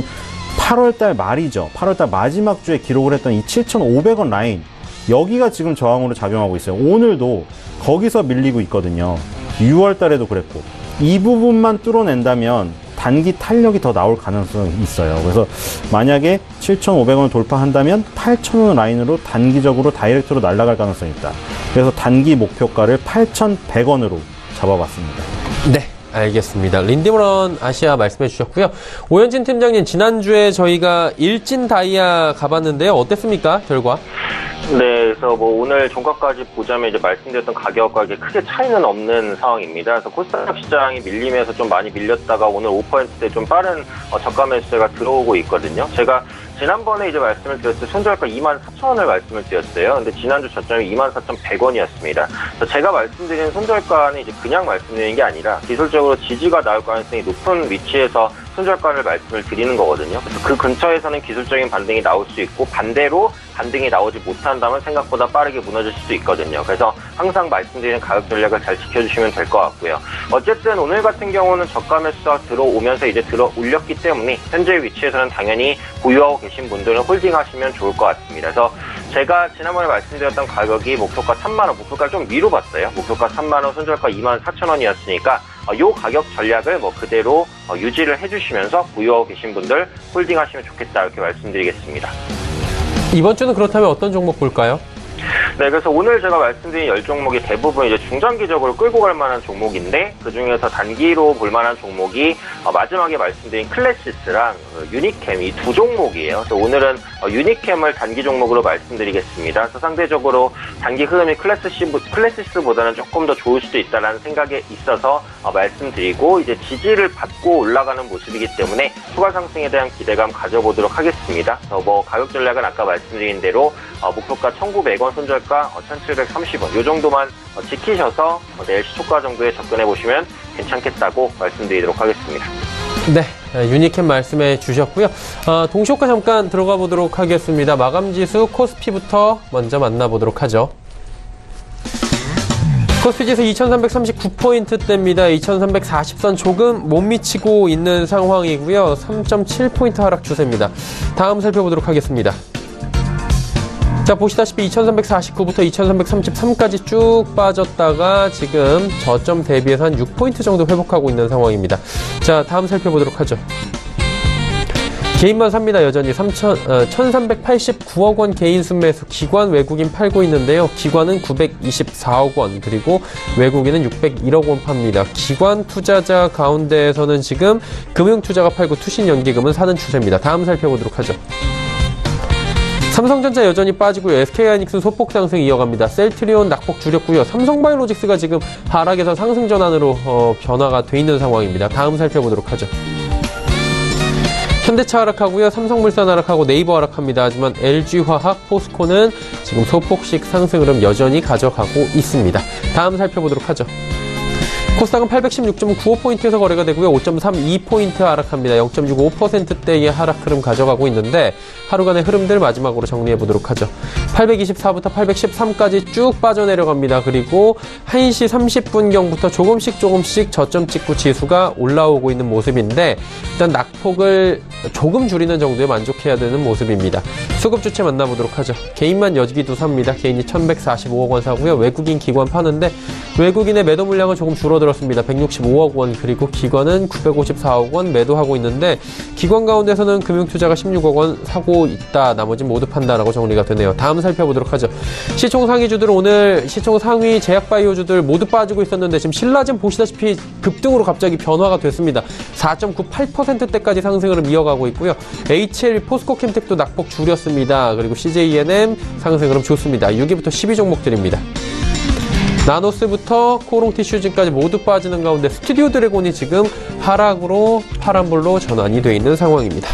팔월달 말이죠. 팔월달 마지막 주에 기록을 했던 이 칠천오백 원 라인 여기가 지금 저항으로 작용하고 있어요. 오늘도 거기서 밀리고 있거든요. 유월 달에도 그랬고 이 부분만 뚫어낸다면 단기 탄력이 더 나올 가능성이 있어요. 그래서 만약에 칠천오백 원을 돌파한다면 팔천 원 라인으로 단기적으로 다이렉트로 날아갈 가능성이 있다. 그래서 단기 목표가를 팔천백 원으로 잡아봤습니다. 네. 알겠습니다. 린드먼 아시아 말씀해 주셨고요. 오현진 팀장님, 지난주에 저희가 일진 다이아 가봤는데요. 어땠습니까? 결과? 네, 그래서 뭐 오늘 종가까지 보자면 이제 말씀드렸던 가격과 이게 크게 차이는 없는 상황입니다. 그래서 코스닥 시장이 밀리면서 좀 많이 밀렸다가 오늘 오 퍼센트대 좀 빠른 어, 저가 매수세가 들어오고 있거든요. 제가 지난번에 이제 말씀을 드렸을 때 손절가 이만 사천 원을 말씀을 드렸어요. 근데 지난주 저점이 이만 사천백 원이었습니다. 그래서 제가 말씀드린 손절가는 이제 그냥 말씀드리는 게 아니라 기술적으로 지지가 나올 가능성이 높은 위치에서 손절가를 말씀을 드리는 거거든요. 그래서 그 근처에서는 기술적인 반등이 나올 수 있고 반대로 반등이 나오지 못한다면 생각보다 빠르게 무너질 수도 있거든요. 그래서 항상 말씀드리는 가격 전략을 잘 지켜주시면 될 것 같고요. 어쨌든 오늘 같은 경우는 저가 매수가 들어오면서 이제 들어 올렸기 때문에 현재 위치에서는 당연히 보유하고 계신 분들은 홀딩하시면 좋을 것 같습니다. 그래서 제가 지난번에 말씀드렸던 가격이 목표가 삼만 원, 목표가를 좀 미뤄봤어요. 목표가 삼만 원, 손절가 이만 사천 원이었으니까 이 가격 전략을 뭐 그대로 유지를 해주시면서 보유하고 계신 분들 홀딩하시면 좋겠다 이렇게 말씀드리겠습니다. 이번 주는 그렇다면 어떤 종목 볼까요? 네, 그래서 오늘 제가 말씀드린 열 종목이 대부분 이제 중장기적으로 끌고 갈 만한 종목인데 그 중에서 단기로 볼 만한 종목이 어, 마지막에 말씀드린 클래시스랑 어, 유니캠 이 두 종목이에요. 그래서 오늘은 어, 유니캠을 단기 종목으로 말씀드리겠습니다. 그래서 상대적으로 단기 흐름이 클래시스, 클래시스보다는 조금 더 좋을 수도 있다는 생각에 있어서 어, 말씀드리고 이제 지지를 받고 올라가는 모습이기 때문에 추가 상승에 대한 기대감 가져보도록 하겠습니다. 그래서 뭐 가격 전략은 아까 말씀드린 대로 어, 목표가 천구백 원, 손절가 천칠백삼십 원 이 정도만 어, 지키셔서 어, 내일 시초가 정도에 접근해 보시면 괜찮겠다고 말씀드리도록 하겠습니다. 네, 유니캠 말씀해 주셨고요. 어, 동시효과 잠깐 들어가 보도록 하겠습니다. 마감지수 코스피부터 먼저 만나보도록 하죠. 코스피지수 이천삼백삼십구 포인트대입니다. 이천삼백사십 선 조금 못 미치고 있는 상황이고요. 삼 점 칠 포인트 하락 추세입니다. 다음 살펴보도록 하겠습니다. 자, 보시다시피 이천삼백사십구부터 이천삼백삼십삼까지 쭉 빠졌다가 지금 저점 대비해서 한 육 포인트 정도 회복하고 있는 상황입니다. 자, 다음 살펴보도록 하죠. 개인만 삽니다. 여전히 천삼백팔십구억 원 개인 순매수, 기관 외국인 팔고 있는데요. 기관은 구백이십사억 원, 그리고 외국인은 육백일억 원 팝니다. 기관 투자자 가운데에서는 지금 금융투자가 팔고 투신연기금은 사는 추세입니다. 다음 살펴보도록 하죠. 삼성전자 여전히 빠지고요. 에스케이하이닉스 소폭 상승 이어갑니다. 셀트리온 낙폭 줄였고요. 삼성바이오로직스가 지금 하락에서 상승 전환으로 어, 변화가 돼 있는 상황입니다. 다음 살펴보도록 하죠. 현대차 하락하고요. 삼성물산 하락하고 네이버 하락합니다. 하지만 엘지화학, 포스코는 지금 소폭씩 상승 흐름 여전히 가져가고 있습니다. 다음 살펴보도록 하죠. 코스닥은 팔백십육 점 구오 포인트에서 거래가 되고요. 오 점 삼이 포인트 하락합니다. 영 점 육오 퍼센트대의 하락 흐름 가져가고 있는데 하루간의 흐름들 마지막으로 정리해 보도록 하죠. 팔백이십사부터 팔백십삼까지 쭉 빠져내려갑니다. 그리고 한 시 삼십 분경부터 조금씩 조금씩 저점 찍고 지수가 올라오고 있는 모습인데 일단 낙폭을 조금 줄이는 정도에 만족해야 되는 모습입니다. 수급 주체 만나보도록 하죠. 개인만 여기도 삽니다. 개인이 천백사십오억 원 사고요. 외국인 기관 파는데 외국인의 매도 물량은 조금 줄어들었습니다. 백육십오억 원, 그리고 기관은 구백오십사억 원 매도하고 있는데 기관 가운데서는 금융투자가 십육억 원 사고 있다. 나머지는 모두 판다라고 정리가 되네요. 다음 살펴보도록 하죠. 시총 상위주들 오늘 시총 상위 제약바이오주들 모두 빠지고 있었는데 지금 신라젠 보시다시피 급등으로 갑자기 변화가 됐습니다. 사 점 구팔 퍼센트대까지 상승을 이어가고 있고요. 에이치엘비 포스코캠텍도 낙폭 줄였습니다. 그리고 씨제이엔엠 상승 흐름 좋습니다. 육 위부터 십 위 종목들입니다. 나노스부터 코롱티슈즈까지 모두 빠지는 가운데 스튜디오 드래곤이 지금 하락으로 파란불로 전환이 되어 있는 상황입니다.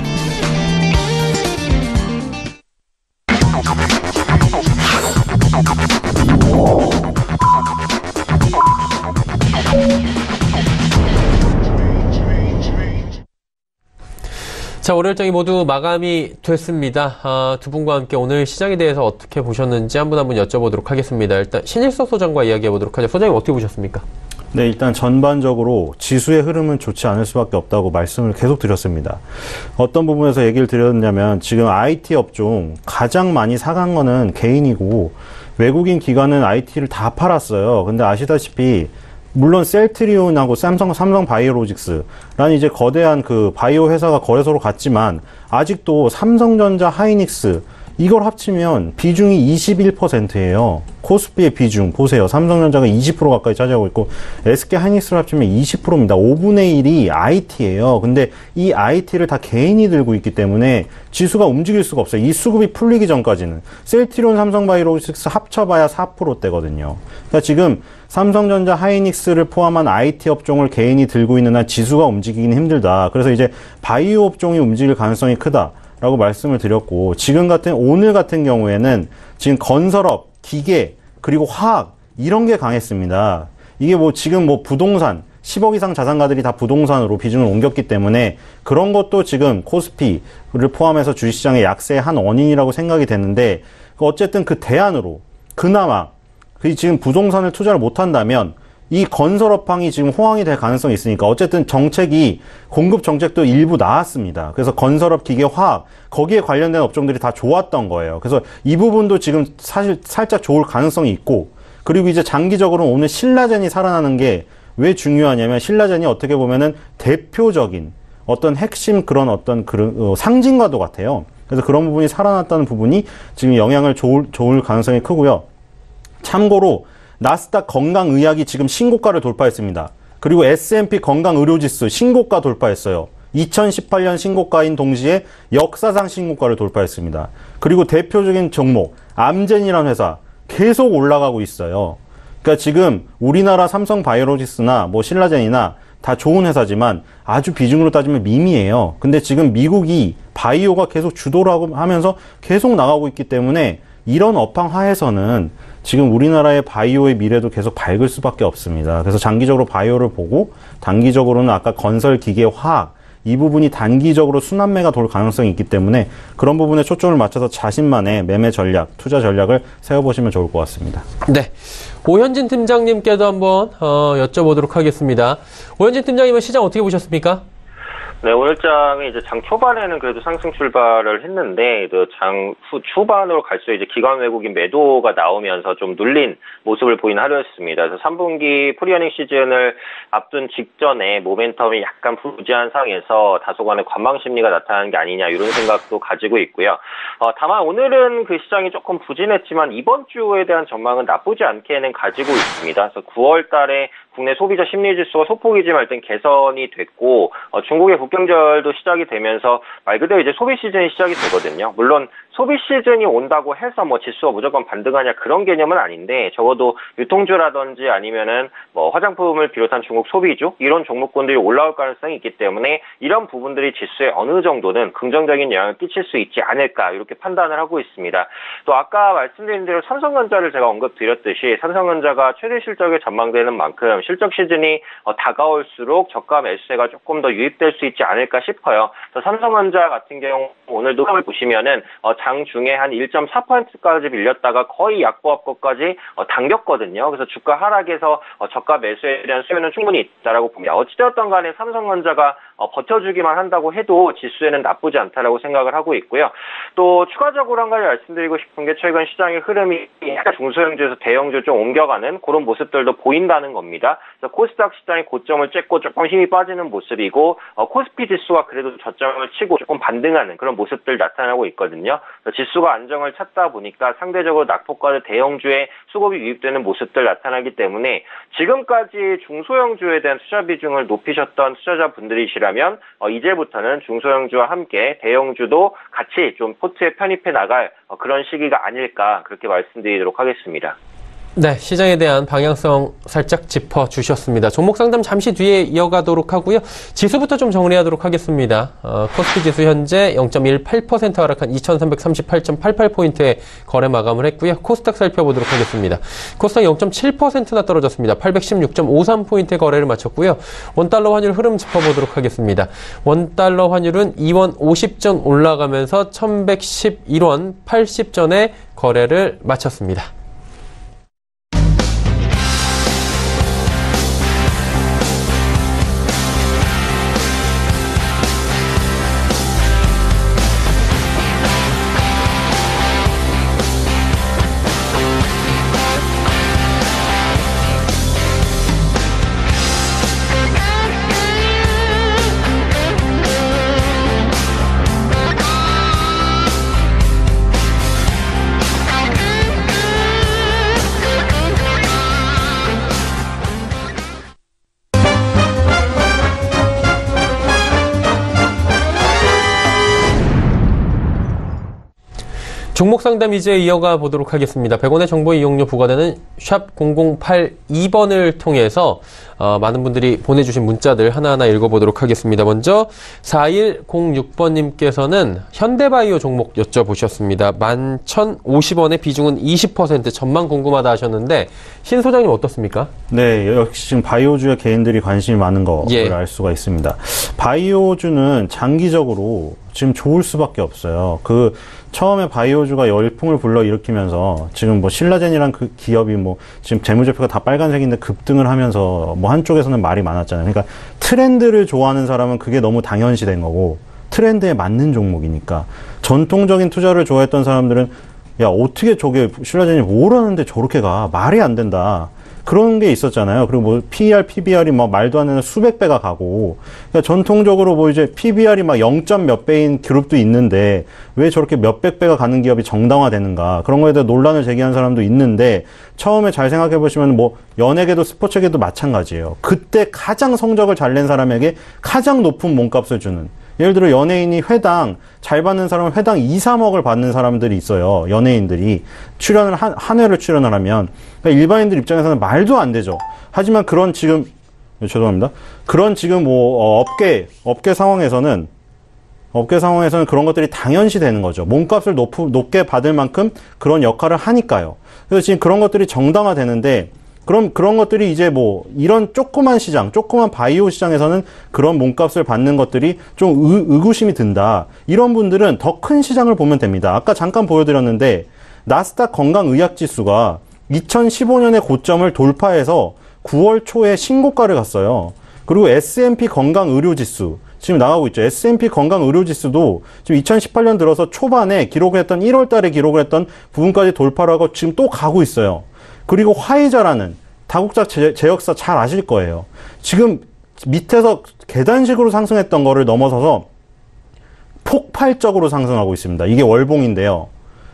자, 월요일장이 모두 마감이 됐습니다. 아, 두 분과 함께 오늘 시장에 대해서 어떻게 보셨는지 한 분 한 분 여쭤보도록 하겠습니다. 일단 신일섭 소장과 이야기해보도록 하죠. 소장님 어떻게 보셨습니까? 네, 일단 전반적으로 지수의 흐름은 좋지 않을 수밖에 없다고 말씀을 계속 드렸습니다. 어떤 부분에서 얘기를 드렸냐면 지금 아이티 업종 가장 많이 사간 거는 개인이고 외국인 기관은 아이티를 다 팔았어요. 근데 아시다시피 물론 셀트리온하고 삼성, 삼성 바이오로직스라는 이제 거대한 그 바이오 회사가 거래소로 갔지만 아직도 삼성전자, 하이닉스 이걸 합치면 비중이 이십일 퍼센트예요. 코스피의 비중 보세요. 삼성전자가 이십 퍼센트 가까이 차지하고 있고 에스케이하이닉스를 합치면 이십 퍼센트입니다. 오분의 일이 아이티예요. 근데 이 아이티를 다 개인이 들고 있기 때문에 지수가 움직일 수가 없어요. 이 수급이 풀리기 전까지는. 셀트리온, 삼성바이오로직스 합쳐봐야 사 퍼센트대거든요. 그러니까 지금 삼성전자, 하이닉스를 포함한 아이티 업종을 개인이 들고 있는 한 지수가 움직이기는 힘들다. 그래서 이제 바이오 업종이 움직일 가능성이 크다. 라고 말씀을 드렸고 지금 같은 오늘 같은 경우에는 지금 건설업, 기계 그리고 화학 이런 게 강했습니다. 이게 뭐 지금 뭐 부동산 십억 이상 자산가들이 다 부동산으로 비중을 옮겼기 때문에 그런 것도 지금 코스피를 포함해서 주식시장의 약세의 한 원인이라고 생각이 되는데 어쨌든 그 대안으로 그나마 그 지금 부동산을 투자를 못한다면 이 건설업황이 지금 호황이 될 가능성이 있으니까 어쨌든 정책이 공급 정책도 일부 나왔습니다. 그래서 건설업, 기계, 화학 거기에 관련된 업종들이 다 좋았던 거예요. 그래서 이 부분도 지금 사실 살짝 좋을 가능성이 있고 그리고 이제 장기적으로는 오늘 신라젠이 살아나는 게 왜 중요하냐면 신라젠이 어떻게 보면은 대표적인 어떤 핵심 그런 어떤 그런 어, 상징과도 같아요. 그래서 그런 부분이 살아났다는 부분이 지금 영향을 좋을, 좋을 가능성이 크고요. 참고로 나스닥 건강의학이 지금 신고가를 돌파했습니다. 그리고 에스 앤 피 건강의료지수 신고가 돌파했어요. 이천십팔 년 신고가인 동시에 역사상 신고가를 돌파했습니다. 그리고 대표적인 종목 암젠이라는 회사 계속 올라가고 있어요. 그러니까 지금 우리나라 삼성 바이오로직스나 뭐 신라젠이나 다 좋은 회사지만 아주 비중으로 따지면 미미해요. 근데 지금 미국이 바이오가 계속 주도를 하면서 계속 나가고 있기 때문에 이런 업황 하에서는 지금 우리나라의 바이오의 미래도 계속 밝을 수밖에 없습니다. 그래서 장기적으로 바이오를 보고 단기적으로는 아까 건설, 기계, 화학 이 부분이 단기적으로 순환매가 돌 가능성이 있기 때문에 그런 부분에 초점을 맞춰서 자신만의 매매 전략, 투자 전략을 세워보시면 좋을 것 같습니다. 네. 오현진 팀장님께도 한번 어, 여쭤보도록 하겠습니다. 오현진 팀장님은 시장 어떻게 보셨습니까? 네, 오늘 장이 이제 장 초반에는 그래도 상승 출발을 했는데, 장 후, 초반으로 갈수록 이제 기관 외국인 매도가 나오면서 좀 눌린 모습을 보인 하루였습니다. 그래서 삼 분기 프리어닝 시즌을 앞둔 직전에 모멘텀이 약간 부재한 상황에서 다소간의 관망 심리가 나타나는 게 아니냐, 이런 생각도 가지고 있고요. 어, 다만 오늘은 그 시장이 조금 부진했지만 이번 주에 대한 전망은 나쁘지 않게는 가지고 있습니다. 그래서 구월 달에 국내 소비자 심리지수가 소폭이지만 일단 개선이 됐고, 어, 중국의 국경절도 시작이 되면서 말 그대로 이제 소비 시즌이 시작이 되거든요. 물론 소비 시즌이 온다고 해서 뭐 지수가 무조건 반등하냐 그런 개념은 아닌데, 적어도 유통주라든지 아니면은 뭐 화장품을 비롯한 중국 소비주 이런 종목군들이 올라올 가능성이 있기 때문에 이런 부분들이 지수에 어느 정도는 긍정적인 영향을 끼칠 수 있지 않을까, 이렇게 판단을 하고 있습니다. 또 아까 말씀드린 대로 삼성전자를 제가 언급드렸듯이 삼성전자가 최대 실적에 전망되는 만큼 실적 시즌이 어, 다가올수록 저가 매수세가 조금 더 유입될 수 있지 않을까 싶어요. 그래서 삼성전자 같은 경우 오늘도 흐름을 보시면은 어, 장 중에 한 일 점 사 퍼센트까지 밀렸다가 거의 약보합권까지 어, 당겼거든요. 그래서 주가 하락에서 어, 저가 매수에 대한 수요는 충분히 있다라고 봅니다. 어찌되었던 간에 삼성전자가 어, 버텨주기만 한다고 해도 지수에는 나쁘지 않다라고 생각을 하고 있고요. 또 추가적으로 한 가지 말씀드리고 싶은 게, 최근 시장의 흐름이 약간 중소형주에서 대형주 좀 옮겨가는 그런 모습들도 보인다는 겁니다. 그래서 코스닥 시장이 고점을 쬐고 조금 힘이 빠지는 모습이고, 어, 코스피 지수가 그래도 저점을 치고 조금 반등하는 그런 모습들 나타나고 있거든요. 지수가 안정을 찾다 보니까 상대적으로 낙폭과의 대형주의 수급이 유입되는 모습들 나타나기 때문에, 지금까지 중소형주에 대한 투자 비중을 높이셨던 투자자분들이시라면 어, 이제부터는 중소형주와 함께 대형주도 같이 좀 포트에 편입해 나갈 어, 그런 시기가 아닐까, 그렇게 말씀드리도록 하겠습니다. 네, 시장에 대한 방향성 살짝 짚어주셨습니다. 종목 상담 잠시 뒤에 이어가도록 하고요. 지수부터 좀 정리하도록 하겠습니다. 어, 코스피 지수 현재 영 점 일팔 퍼센트 하락한 이천삼백삼십팔 점 팔팔 포인트에 거래 마감을 했고요. 코스닥 살펴보도록 하겠습니다. 코스닥 영 점 칠 퍼센트나 떨어졌습니다. 팔백십육 점 오삼 포인트에 거래를 마쳤고요. 원달러 환율 흐름 짚어보도록 하겠습니다. 원달러 환율은 이 원 오십 전 올라가면서 천백십일 원 팔십 전에 거래를 마쳤습니다. 종목 상담 이제 이어가 보도록 하겠습니다. 백 원의 정보 이용료 부과되는 샵 공공팔이 번을 통해서 어, 많은 분들이 보내주신 문자들 하나하나 읽어보도록 하겠습니다. 먼저 사일공육 번님께서는 현대바이오 종목 여쭤보셨습니다. 만 천오십 원의 비중은 이십 퍼센트, 전망 궁금하다 하셨는데 신 소장님 어떻습니까? 네, 역시 지금 바이오주에 개인들이 관심이 많은 거를 예. 알 수가 있습니다. 바이오주는 장기적으로 지금 좋을 수밖에 없어요. 그 처음에 바이오주가 열풍을 불러일으키면서 지금 뭐 신라젠이란 그 기업이 뭐 지금 재무제표가 다 빨간색인데 급등을 하면서 뭐 한쪽에서는 말이 많았잖아요. 그러니까 트렌드를 좋아하는 사람은 그게 너무 당연시된 거고, 트렌드에 맞는 종목이니까. 전통적인 투자를 좋아했던 사람들은 야, 어떻게 저게 신라젠이 뭘 하는데 저렇게 가? 말이 안 된다. 그런 게 있었잖아요. 그리고 뭐 피이알, 피비알이 막 말도 안 되는 수백 배가 가고, 그러니까 전통적으로 뭐 이제 피비알이 막 영 점 몇 배인 그룹도 있는데 왜 저렇게 몇백 배가 가는 기업이 정당화되는가, 그런 거에 대해 논란을 제기한 사람도 있는데, 처음에 잘 생각해 보시면 뭐 연예계도 스포츠계도 마찬가지예요. 그때 가장 성적을 잘 낸 사람에게 가장 높은 몸값을 주는, 예를 들어 연예인이 회당 잘 받는 사람은 회당 이, 삼억을 받는 사람들이 있어요. 연예인들이 출연을 한, 한 회를 출연을 하면. 그러니까 일반인들 입장에서는 말도 안 되죠. 하지만 그런 지금 죄송합니다. 그런 지금 뭐 어, 업계 업계 상황에서는 업계 상황에서는 그런 것들이 당연시 되는 거죠. 몸값을 높, 높게 받을 만큼 그런 역할을 하니까요. 그래서 지금 그런 것들이 정당화되는데, 그럼 그런 것들이 이제 뭐 이런 조그만 시장, 조그만 바이오 시장에서는 그런 몸값을 받는 것들이 좀 의, 의구심이 든다. 이런 분들은 더 큰 시장을 보면 됩니다. 아까 잠깐 보여드렸는데 나스닥 건강의학지수가 이천십오 년의 고점을 돌파해서 구월 초에 신고가를 갔어요. 그리고 에스 앤 피 건강의료지수, 지금 나가고 있죠. 에스 앤 피 건강의료지수도 지금 이천십팔 년 들어서 초반에 기록을 했던 일월 달에 기록을 했던 부분까지 돌파를 하고 지금 또 가고 있어요. 그리고 화이자라는 다국적 제, 제약사 잘 아실 거예요. 지금 밑에서 계단식으로 상승했던 거를 넘어서서 폭발적으로 상승하고 있습니다. 이게 월봉인데요.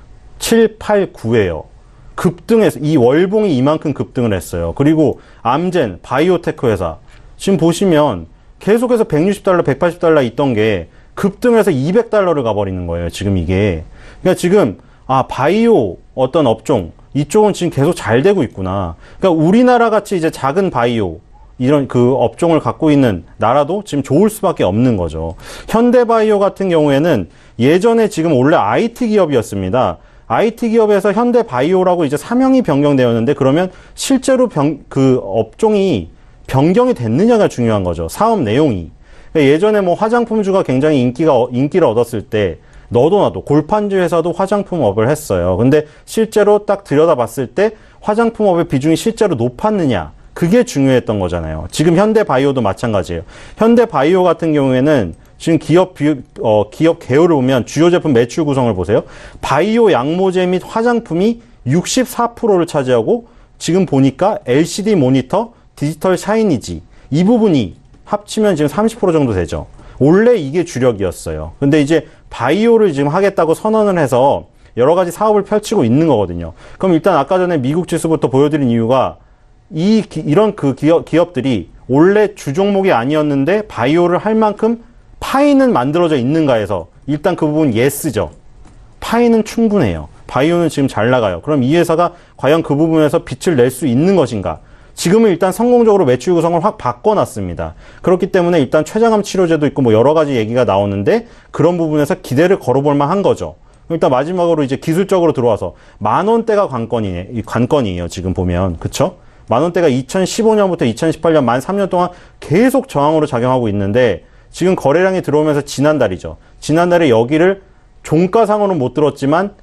칠, 팔, 구예요. 급등해서 이 월봉이 이만큼 급등을 했어요. 그리고 암젠, 바이오테크 회사 지금 보시면 계속해서 백육십 달러, 백팔십 달러 있던 게 급등해서 이백 달러를 가버리는 거예요. 지금 이게. 그러니까 지금 아 바이오 어떤 업종 이쪽은 지금 계속 잘 되고 있구나. 그러니까 우리나라 같이 이제 작은 바이오 이런 그 업종을 갖고 있는 나라도 지금 좋을 수밖에 없는 거죠. 현대바이오 같은 경우에는 예전에 지금 원래 아이티 기업이었습니다. 아이티 기업에서 현대바이오라고 이제 사명이 변경되었는데 그러면 실제로 병, 그 업종이 변경이 됐느냐가 중요한 거죠. 사업 내용이. 그러니까 예전에 뭐 화장품주가 굉장히 인기가, 인기를 얻었을 때 너도 나도 골판지 회사도 화장품업을 했어요. 근데 실제로 딱 들여다봤을 때 화장품업의 비중이 실제로 높았느냐. 그게 중요했던 거잖아요. 지금 현대바이오도 마찬가지예요. 현대바이오 같은 경우에는 지금 기업 비, 어, 기업 개요를 보면 주요 제품 매출 구성을 보세요. 바이오 양모제 및 화장품이 육십사 퍼센트를 차지하고 지금 보니까 엘시디 모니터, 디지털 샤이니지 이 부분이 합치면 지금 삼십 퍼센트 정도 되죠. 원래 이게 주력이었어요. 근데 이제 바이오를 지금 하겠다고 선언을 해서 여러 가지 사업을 펼치고 있는 거거든요. 그럼 일단 아까 전에 미국 지수부터 보여드린 이유가 이, 이런 그 기업, 기업들이 원래 주 종목이 아니었는데 바이오를 할 만큼 파이는 만들어져 있는가 해서 일단 그 부분 예스죠. 파이는 충분해요. 바이오는 지금 잘 나가요. 그럼 이 회사가 과연 그 부분에서 빛을 낼 수 있는 것인가? 지금은 일단 성공적으로 매출 구성을 확 바꿔놨습니다. 그렇기 때문에 일단 췌장암 치료제도 있고 뭐 여러 가지 얘기가 나오는데 그런 부분에서 기대를 걸어볼 만한 거죠. 일단 마지막으로 이제 기술적으로 들어와서 만 원대가 관건이에요. 관건이에요. 지금 보면. 그쵸? 만 원대가 이천십오 년부터 이천십팔 년 만 삼 년 동안 계속 저항으로 작용하고 있는데 지금 거래량이 들어오면서 지난달이죠. 지난달에 여기를 종가상으로는 못 뚫었지만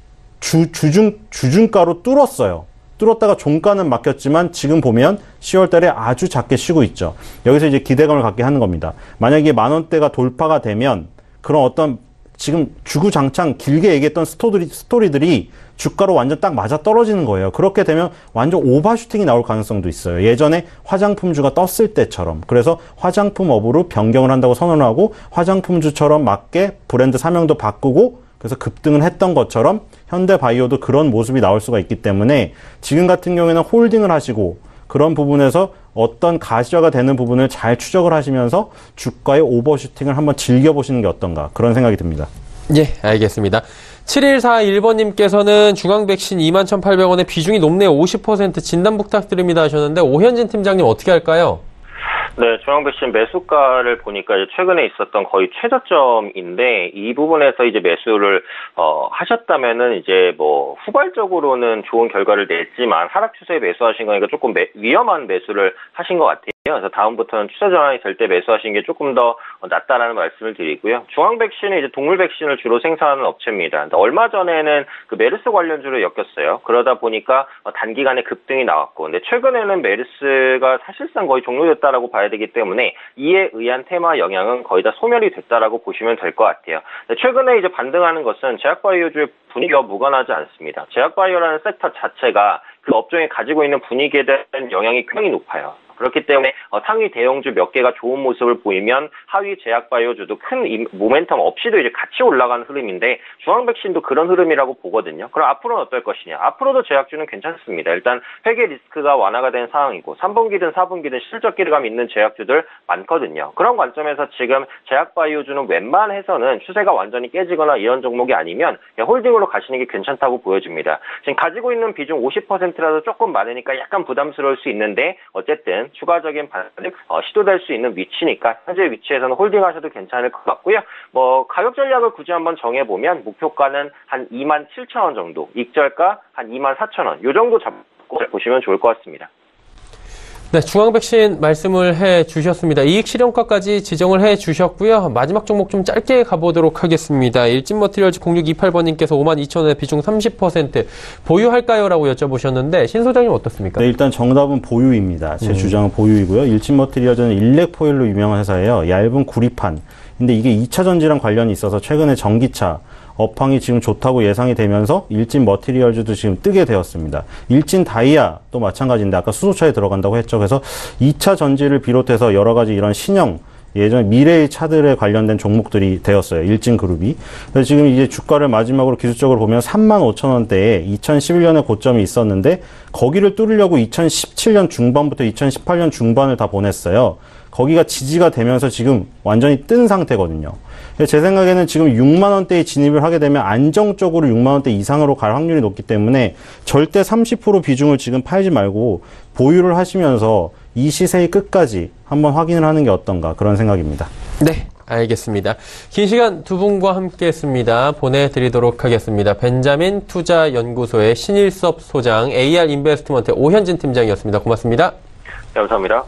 주, 주중, 주중가로 뚫었어요. 뚫었다가 종가는 막혔지만 지금 보면 시월 달에 아주 작게 쉬고 있죠. 여기서 이제 기대감을 갖게 하는 겁니다. 만약에 만 원대가 돌파가 되면 그런 어떤 지금 주구장창 길게 얘기했던 스토리들이, 스토리들이 주가로 완전 딱 맞아 떨어지는 거예요. 그렇게 되면 완전 오버슈팅이 나올 가능성도 있어요. 예전에 화장품주가 떴을 때처럼. 그래서 화장품업으로 변경을 한다고 선언을 하고 화장품주처럼 맞게 브랜드 사명도 바꾸고 그래서 급등을 했던 것처럼 현대바이오도 그런 모습이 나올 수가 있기 때문에 지금 같은 경우에는 홀딩을 하시고 그런 부분에서 어떤 가시화가 되는 부분을 잘 추적을 하시면서 주가의 오버슈팅을 한번 즐겨보시는 게 어떤가 그런 생각이 듭니다. 예, 알겠습니다. 칠일사일 번님께서는 중앙백신 이만 천팔백 원에 비중이 높네요. 오십 퍼센트 진단 부탁드립니다 하셨는데 오현진 팀장님 어떻게 할까요? 네, 중앙백신 매수가를 보니까 이제 최근에 있었던 거의 최저점인데 이 부분에서 이제 매수를 어, 하셨다면은 이제 뭐 후발적으로는 좋은 결과를 냈지만 하락 추세에 매수하신 거니까 조금 매, 위험한 매수를 하신 것 같아요. 그래서 다음부터는 추세 전환이 될 때 매수하시는 게 조금 더 낫다라는 말씀을 드리고요. 중앙백신은 이제 동물 백신을 주로 생산하는 업체입니다. 얼마 전에는 그 메르스 관련주로 엮였어요. 그러다 보니까 단기간에 급등이 나왔고, 근데 최근에는 메르스가 사실상 거의 종료됐다라고 봐야 되기 때문에 이에 의한 테마 영향은 거의 다 소멸이 됐다라고 보시면 될 것 같아요. 최근에 이제 반등하는 것은 제약바이오주의 분위기와 무관하지 않습니다. 제약바이오라는 섹터 자체가 그 업종에 가지고 있는 분위기에 대한 영향이 굉장히 높아요. 그렇기 때문에 상위 대형주 몇 개가 좋은 모습을 보이면 하위 제약바이오주도 큰 모멘텀 없이도 이제 같이 올라가는 흐름인데 중앙백신도 그런 흐름이라고 보거든요. 그럼 앞으로는 어떨 것이냐? 앞으로도 제약주는 괜찮습니다. 일단 회계 리스크가 완화가 된 상황이고 삼 분기든 사 분기든 실적 기대감 있는 제약주들 많거든요. 그런 관점에서 지금 제약바이오주는 웬만해서는 추세가 완전히 깨지거나 이런 종목이 아니면 그냥 홀딩으로 가시는 게 괜찮다고 보여집니다. 지금 가지고 있는 비중 오십 퍼센트라도 조금 많으니까 약간 부담스러울 수 있는데 어쨌든 추가적인 반등이 어, 시도될 수 있는 위치니까 현재 위치에서는 홀딩하셔도 괜찮을 것 같고요. 뭐 가격 전략을 굳이 한번 정해보면 목표가는 한 이만 칠천 원 정도, 익절가 한 이만 사천 원 이 정도 잡고 보시면 좋을 것 같습니다. 네, 중앙백신 말씀을 해 주셨습니다. 이익 실현가까지 지정을 해 주셨고요. 마지막 종목 좀 짧게 가보도록 하겠습니다. 일진머티리얼즈 공육이팔 번님께서 오만 이천 원에 비중 삼십 퍼센트 보유할까요? 라고 여쭤보셨는데 신 소장님 어떻습니까? 네, 일단 정답은 보유입니다. 제 음. 주장은 보유이고요. 일진머티리얼즈는 일렉포일로 유명한 회사예요. 얇은 구리판. 근데 이게 이 차 전지랑 관련이 있어서 최근에 전기차 업황이 지금 좋다고 예상이 되면서 일진 머티리얼즈도 지금 뜨게 되었습니다. 일진 다이아도 마찬가지인데 아까 수소차에 들어간다고 했죠. 그래서 이 차 전지를 비롯해서 여러 가지 이런 신형 예전 미래의 차들에 관련된 종목들이 되었어요. 일진 그룹이. 그래서 지금 이제 주가를 마지막으로 기술적으로 보면 삼만 오천 원대에 이천십일 년에 고점이 있었는데 거기를 뚫으려고 이천십칠 년 중반부터 이천십팔 년 중반을 다 보냈어요. 거기가 지지가 되면서 지금 완전히 뜬 상태거든요. 제 생각에는 지금 육만 원대에 진입을 하게 되면 안정적으로 육만 원대 이상으로 갈 확률이 높기 때문에 절대 삼십 퍼센트 비중을 지금 팔지 말고 보유를 하시면서 이 시세의 끝까지 한번 확인을 하는 게 어떤가 그런 생각입니다. 네, 알겠습니다. 긴 시간 두 분과 함께 했습니다. 보내드리도록 하겠습니다. 벤자민 투자연구소의 신일섭 소장, 에이알 인베스트먼트의 오현진 팀장이었습니다. 고맙습니다. 네, 감사합니다.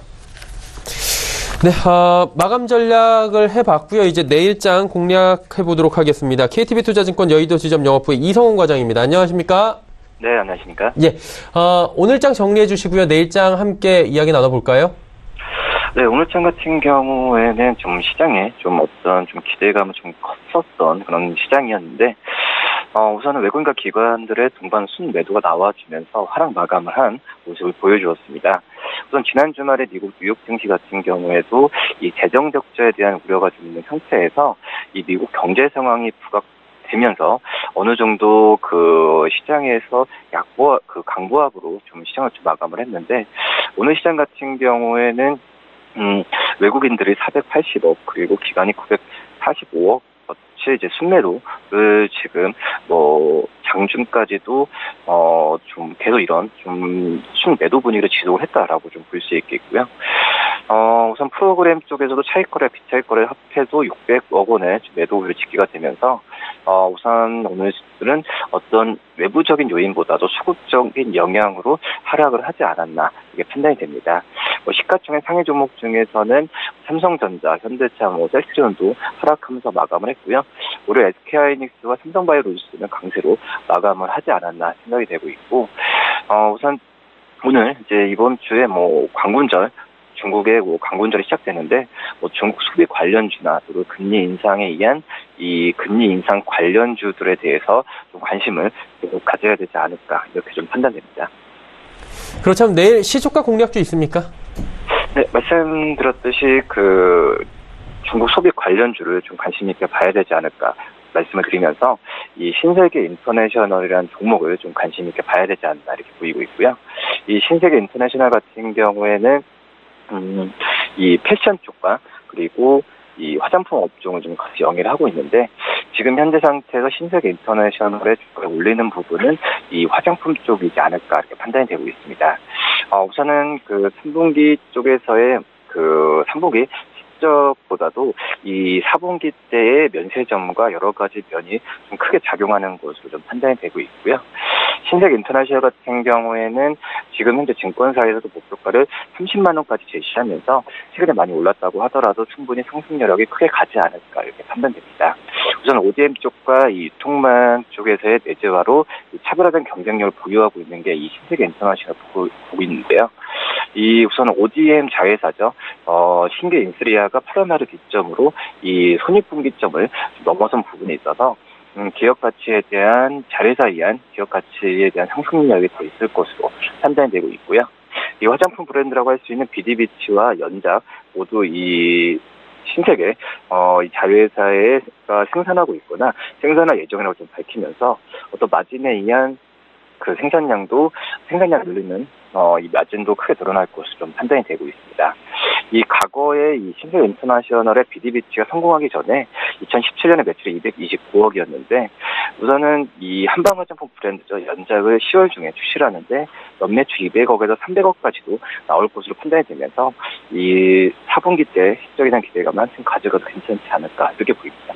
네, 어, 마감 전략을 해봤고요. 이제 내일장 공략해보도록 하겠습니다. 케이티비 투자증권 여의도 지점 영업부의 이성훈 과장입니다. 안녕하십니까? 네, 안녕하십니까? 예, 어, 오늘장 정리해 주시고요. 내일장 함께 이야기 나눠볼까요? 네, 오늘장 같은 경우에는 좀 시장에 좀 어떤 좀 기대감은 좀 컸었던 그런 시장이었는데, 어, 우선은 외국인과 기관들의 동반 순매도가 나와주면서 하락 마감을 한 모습을 보여주었습니다. 우선 지난 주말에 미국 뉴욕 증시 같은 경우에도 이 재정 적자에 대한 우려가 좀 있는 상태에서 이 미국 경제 상황이 부각되면서 어느 정도 그 시장에서 약보 그 강보합으로 좀 시장을 좀 마감을 했는데, 오늘 시장 같은 경우에는 음, 외국인들이 사백팔십억 그리고 기관이 구백사십오억 어치 이제 순매도를 지금 뭐 장중까지도 어 좀 계속 이런 좀 순매도 분위기를 지속을 했다라고 좀 볼 수 있겠고요. 어 우선 프로그램 쪽에서도 차익거래, 비차익거래 합해도 육백억 원의 매도율을 집계가 되면서 어 우선 오늘은 어떤 외부적인 요인보다도 수급적인 영향으로 하락을 하지 않았나 이게 판단이 됩니다. 뭐 시가총액 상위 종목 중에서는 삼성전자, 현대차, 뭐 셀트리온도 하락하면서 마감을 했고요. 오히려 에스케이하이닉스와 삼성바이오로직스는 강세로 마감을 하지 않았나 생각이 되고 있고, 어 우선 오늘 이제 이번 주에 뭐 광군절 중국의 뭐 광군절이 시작되는데, 뭐 중국 소비 관련주나 그리고 금리 인상에 의한 이 금리 인상 관련주들에 대해서 좀 관심을 계속 가져야 되지 않을까 이렇게 좀 판단됩니다. 그렇다면 내일 시초가 공략주 있습니까? 네, 말씀드렸듯이 그 중국 소비 관련주를 좀 관심 있게 봐야 되지 않을까 말씀을 드리면서 이 신세계 인터내셔널이라는 종목을 좀 관심 있게 봐야 되지 않나 이렇게 보이고 있고요. 이 신세계 인터내셔널 같은 경우에는 음, 이 패션 쪽과 그리고 이 화장품 업종을 좀 같이 영위를 하고 있는데, 지금 현재 상태에서 신세계 인터내셔널에 주가를 올리는 부분은 이 화장품 쪽이지 않을까 이렇게 판단이 되고 있습니다. 어, 우선은 그 삼 분기 쪽에서의 그 삼 분기 실적보다도 이 사 분기 때의 면세점과 여러 가지 면이 좀 크게 작용하는 것으로 좀 판단이 되고 있고요. 신세계 인터내셔널 같은 경우에는 지금 현재 증권사에서도 목표가를 삼십만 원까지 제시하면서 최근에 많이 올랐다고 하더라도 충분히 상승 여력이 크게 가지 않을까 이렇게 판단됩니다. 우선 오디엠 쪽과 이 유통망 쪽에서의 내재화로 차별화된 경쟁력을 보유하고 있는 게 이 신세계 인터내셔널 보고, 보고 있는데요. 이 우선 오디엠 자회사죠. 어, 신계 인스리아가 팔월 말을 기점으로 이 손익분기점을 넘어선 부분에 있어서 음, 기업 가치에 대한 자회사에 의한 기업 가치에 대한 상승력이 더 있을 것으로 판단이 되고 있고요. 이 화장품 브랜드라고 할 수 있는 비디비치와 연작 모두 이 신세계 어, 이 자회사가 생산하고 있거나 생산할 예정이라고 좀 밝히면서 어떤 마진에 의한 그 생산량도 생산량 늘리는 어, 이 마진도 크게 늘어날 것으로 좀 판단이 되고 있습니다. 이 과거에 이 신세계 인터내셔널의 비디비치가 성공하기 전에 이천십칠 년에 매출이 이백이십구억이었는데 우선은 이 한방 화장품 브랜드죠. 연작을 시월 중에 출시를 하는데 연매출 이백억에서 삼백억까지도 나올 것으로 판단이 되면서 이 사 분기 때 실적에 대한 기대감을 한층 가져가도 괜찮지 않을까 이렇게 보입니다.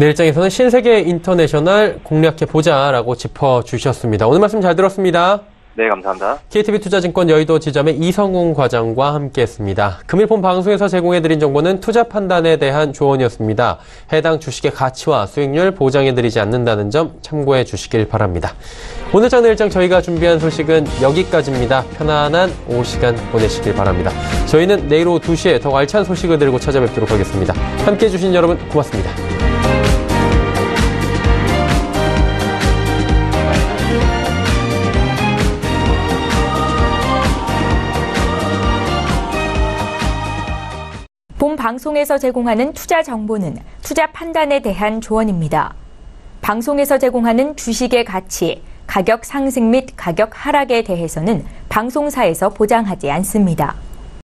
내일장에서는 신세계 인터내셔널 공략해보자라고 짚어주셨습니다. 오늘 말씀 잘 들었습니다. 네, 감사합니다. 케이티비 투자증권 여의도 지점의 이성웅 과장과 함께했습니다. 금일본 방송에서 제공해드린 정보는 투자 판단에 대한 조언이었습니다. 해당 주식의 가치와 수익률 보장해드리지 않는다는 점 참고해 주시길 바랍니다. 오늘 장내 일정 저희가 준비한 소식은 여기까지입니다. 편안한 오후 시간 보내시길 바랍니다. 저희는 내일 오후 두 시에 더 알찬 소식을 들고 찾아뵙도록 하겠습니다. 함께해 주신 여러분 고맙습니다. 본 방송에서 제공하는 투자 정보는 투자 판단에 대한 조언입니다. 방송에서 제공하는 주식의 가치, 가격 상승 및 가격 하락에 대해서는 방송사에서 보장하지 않습니다.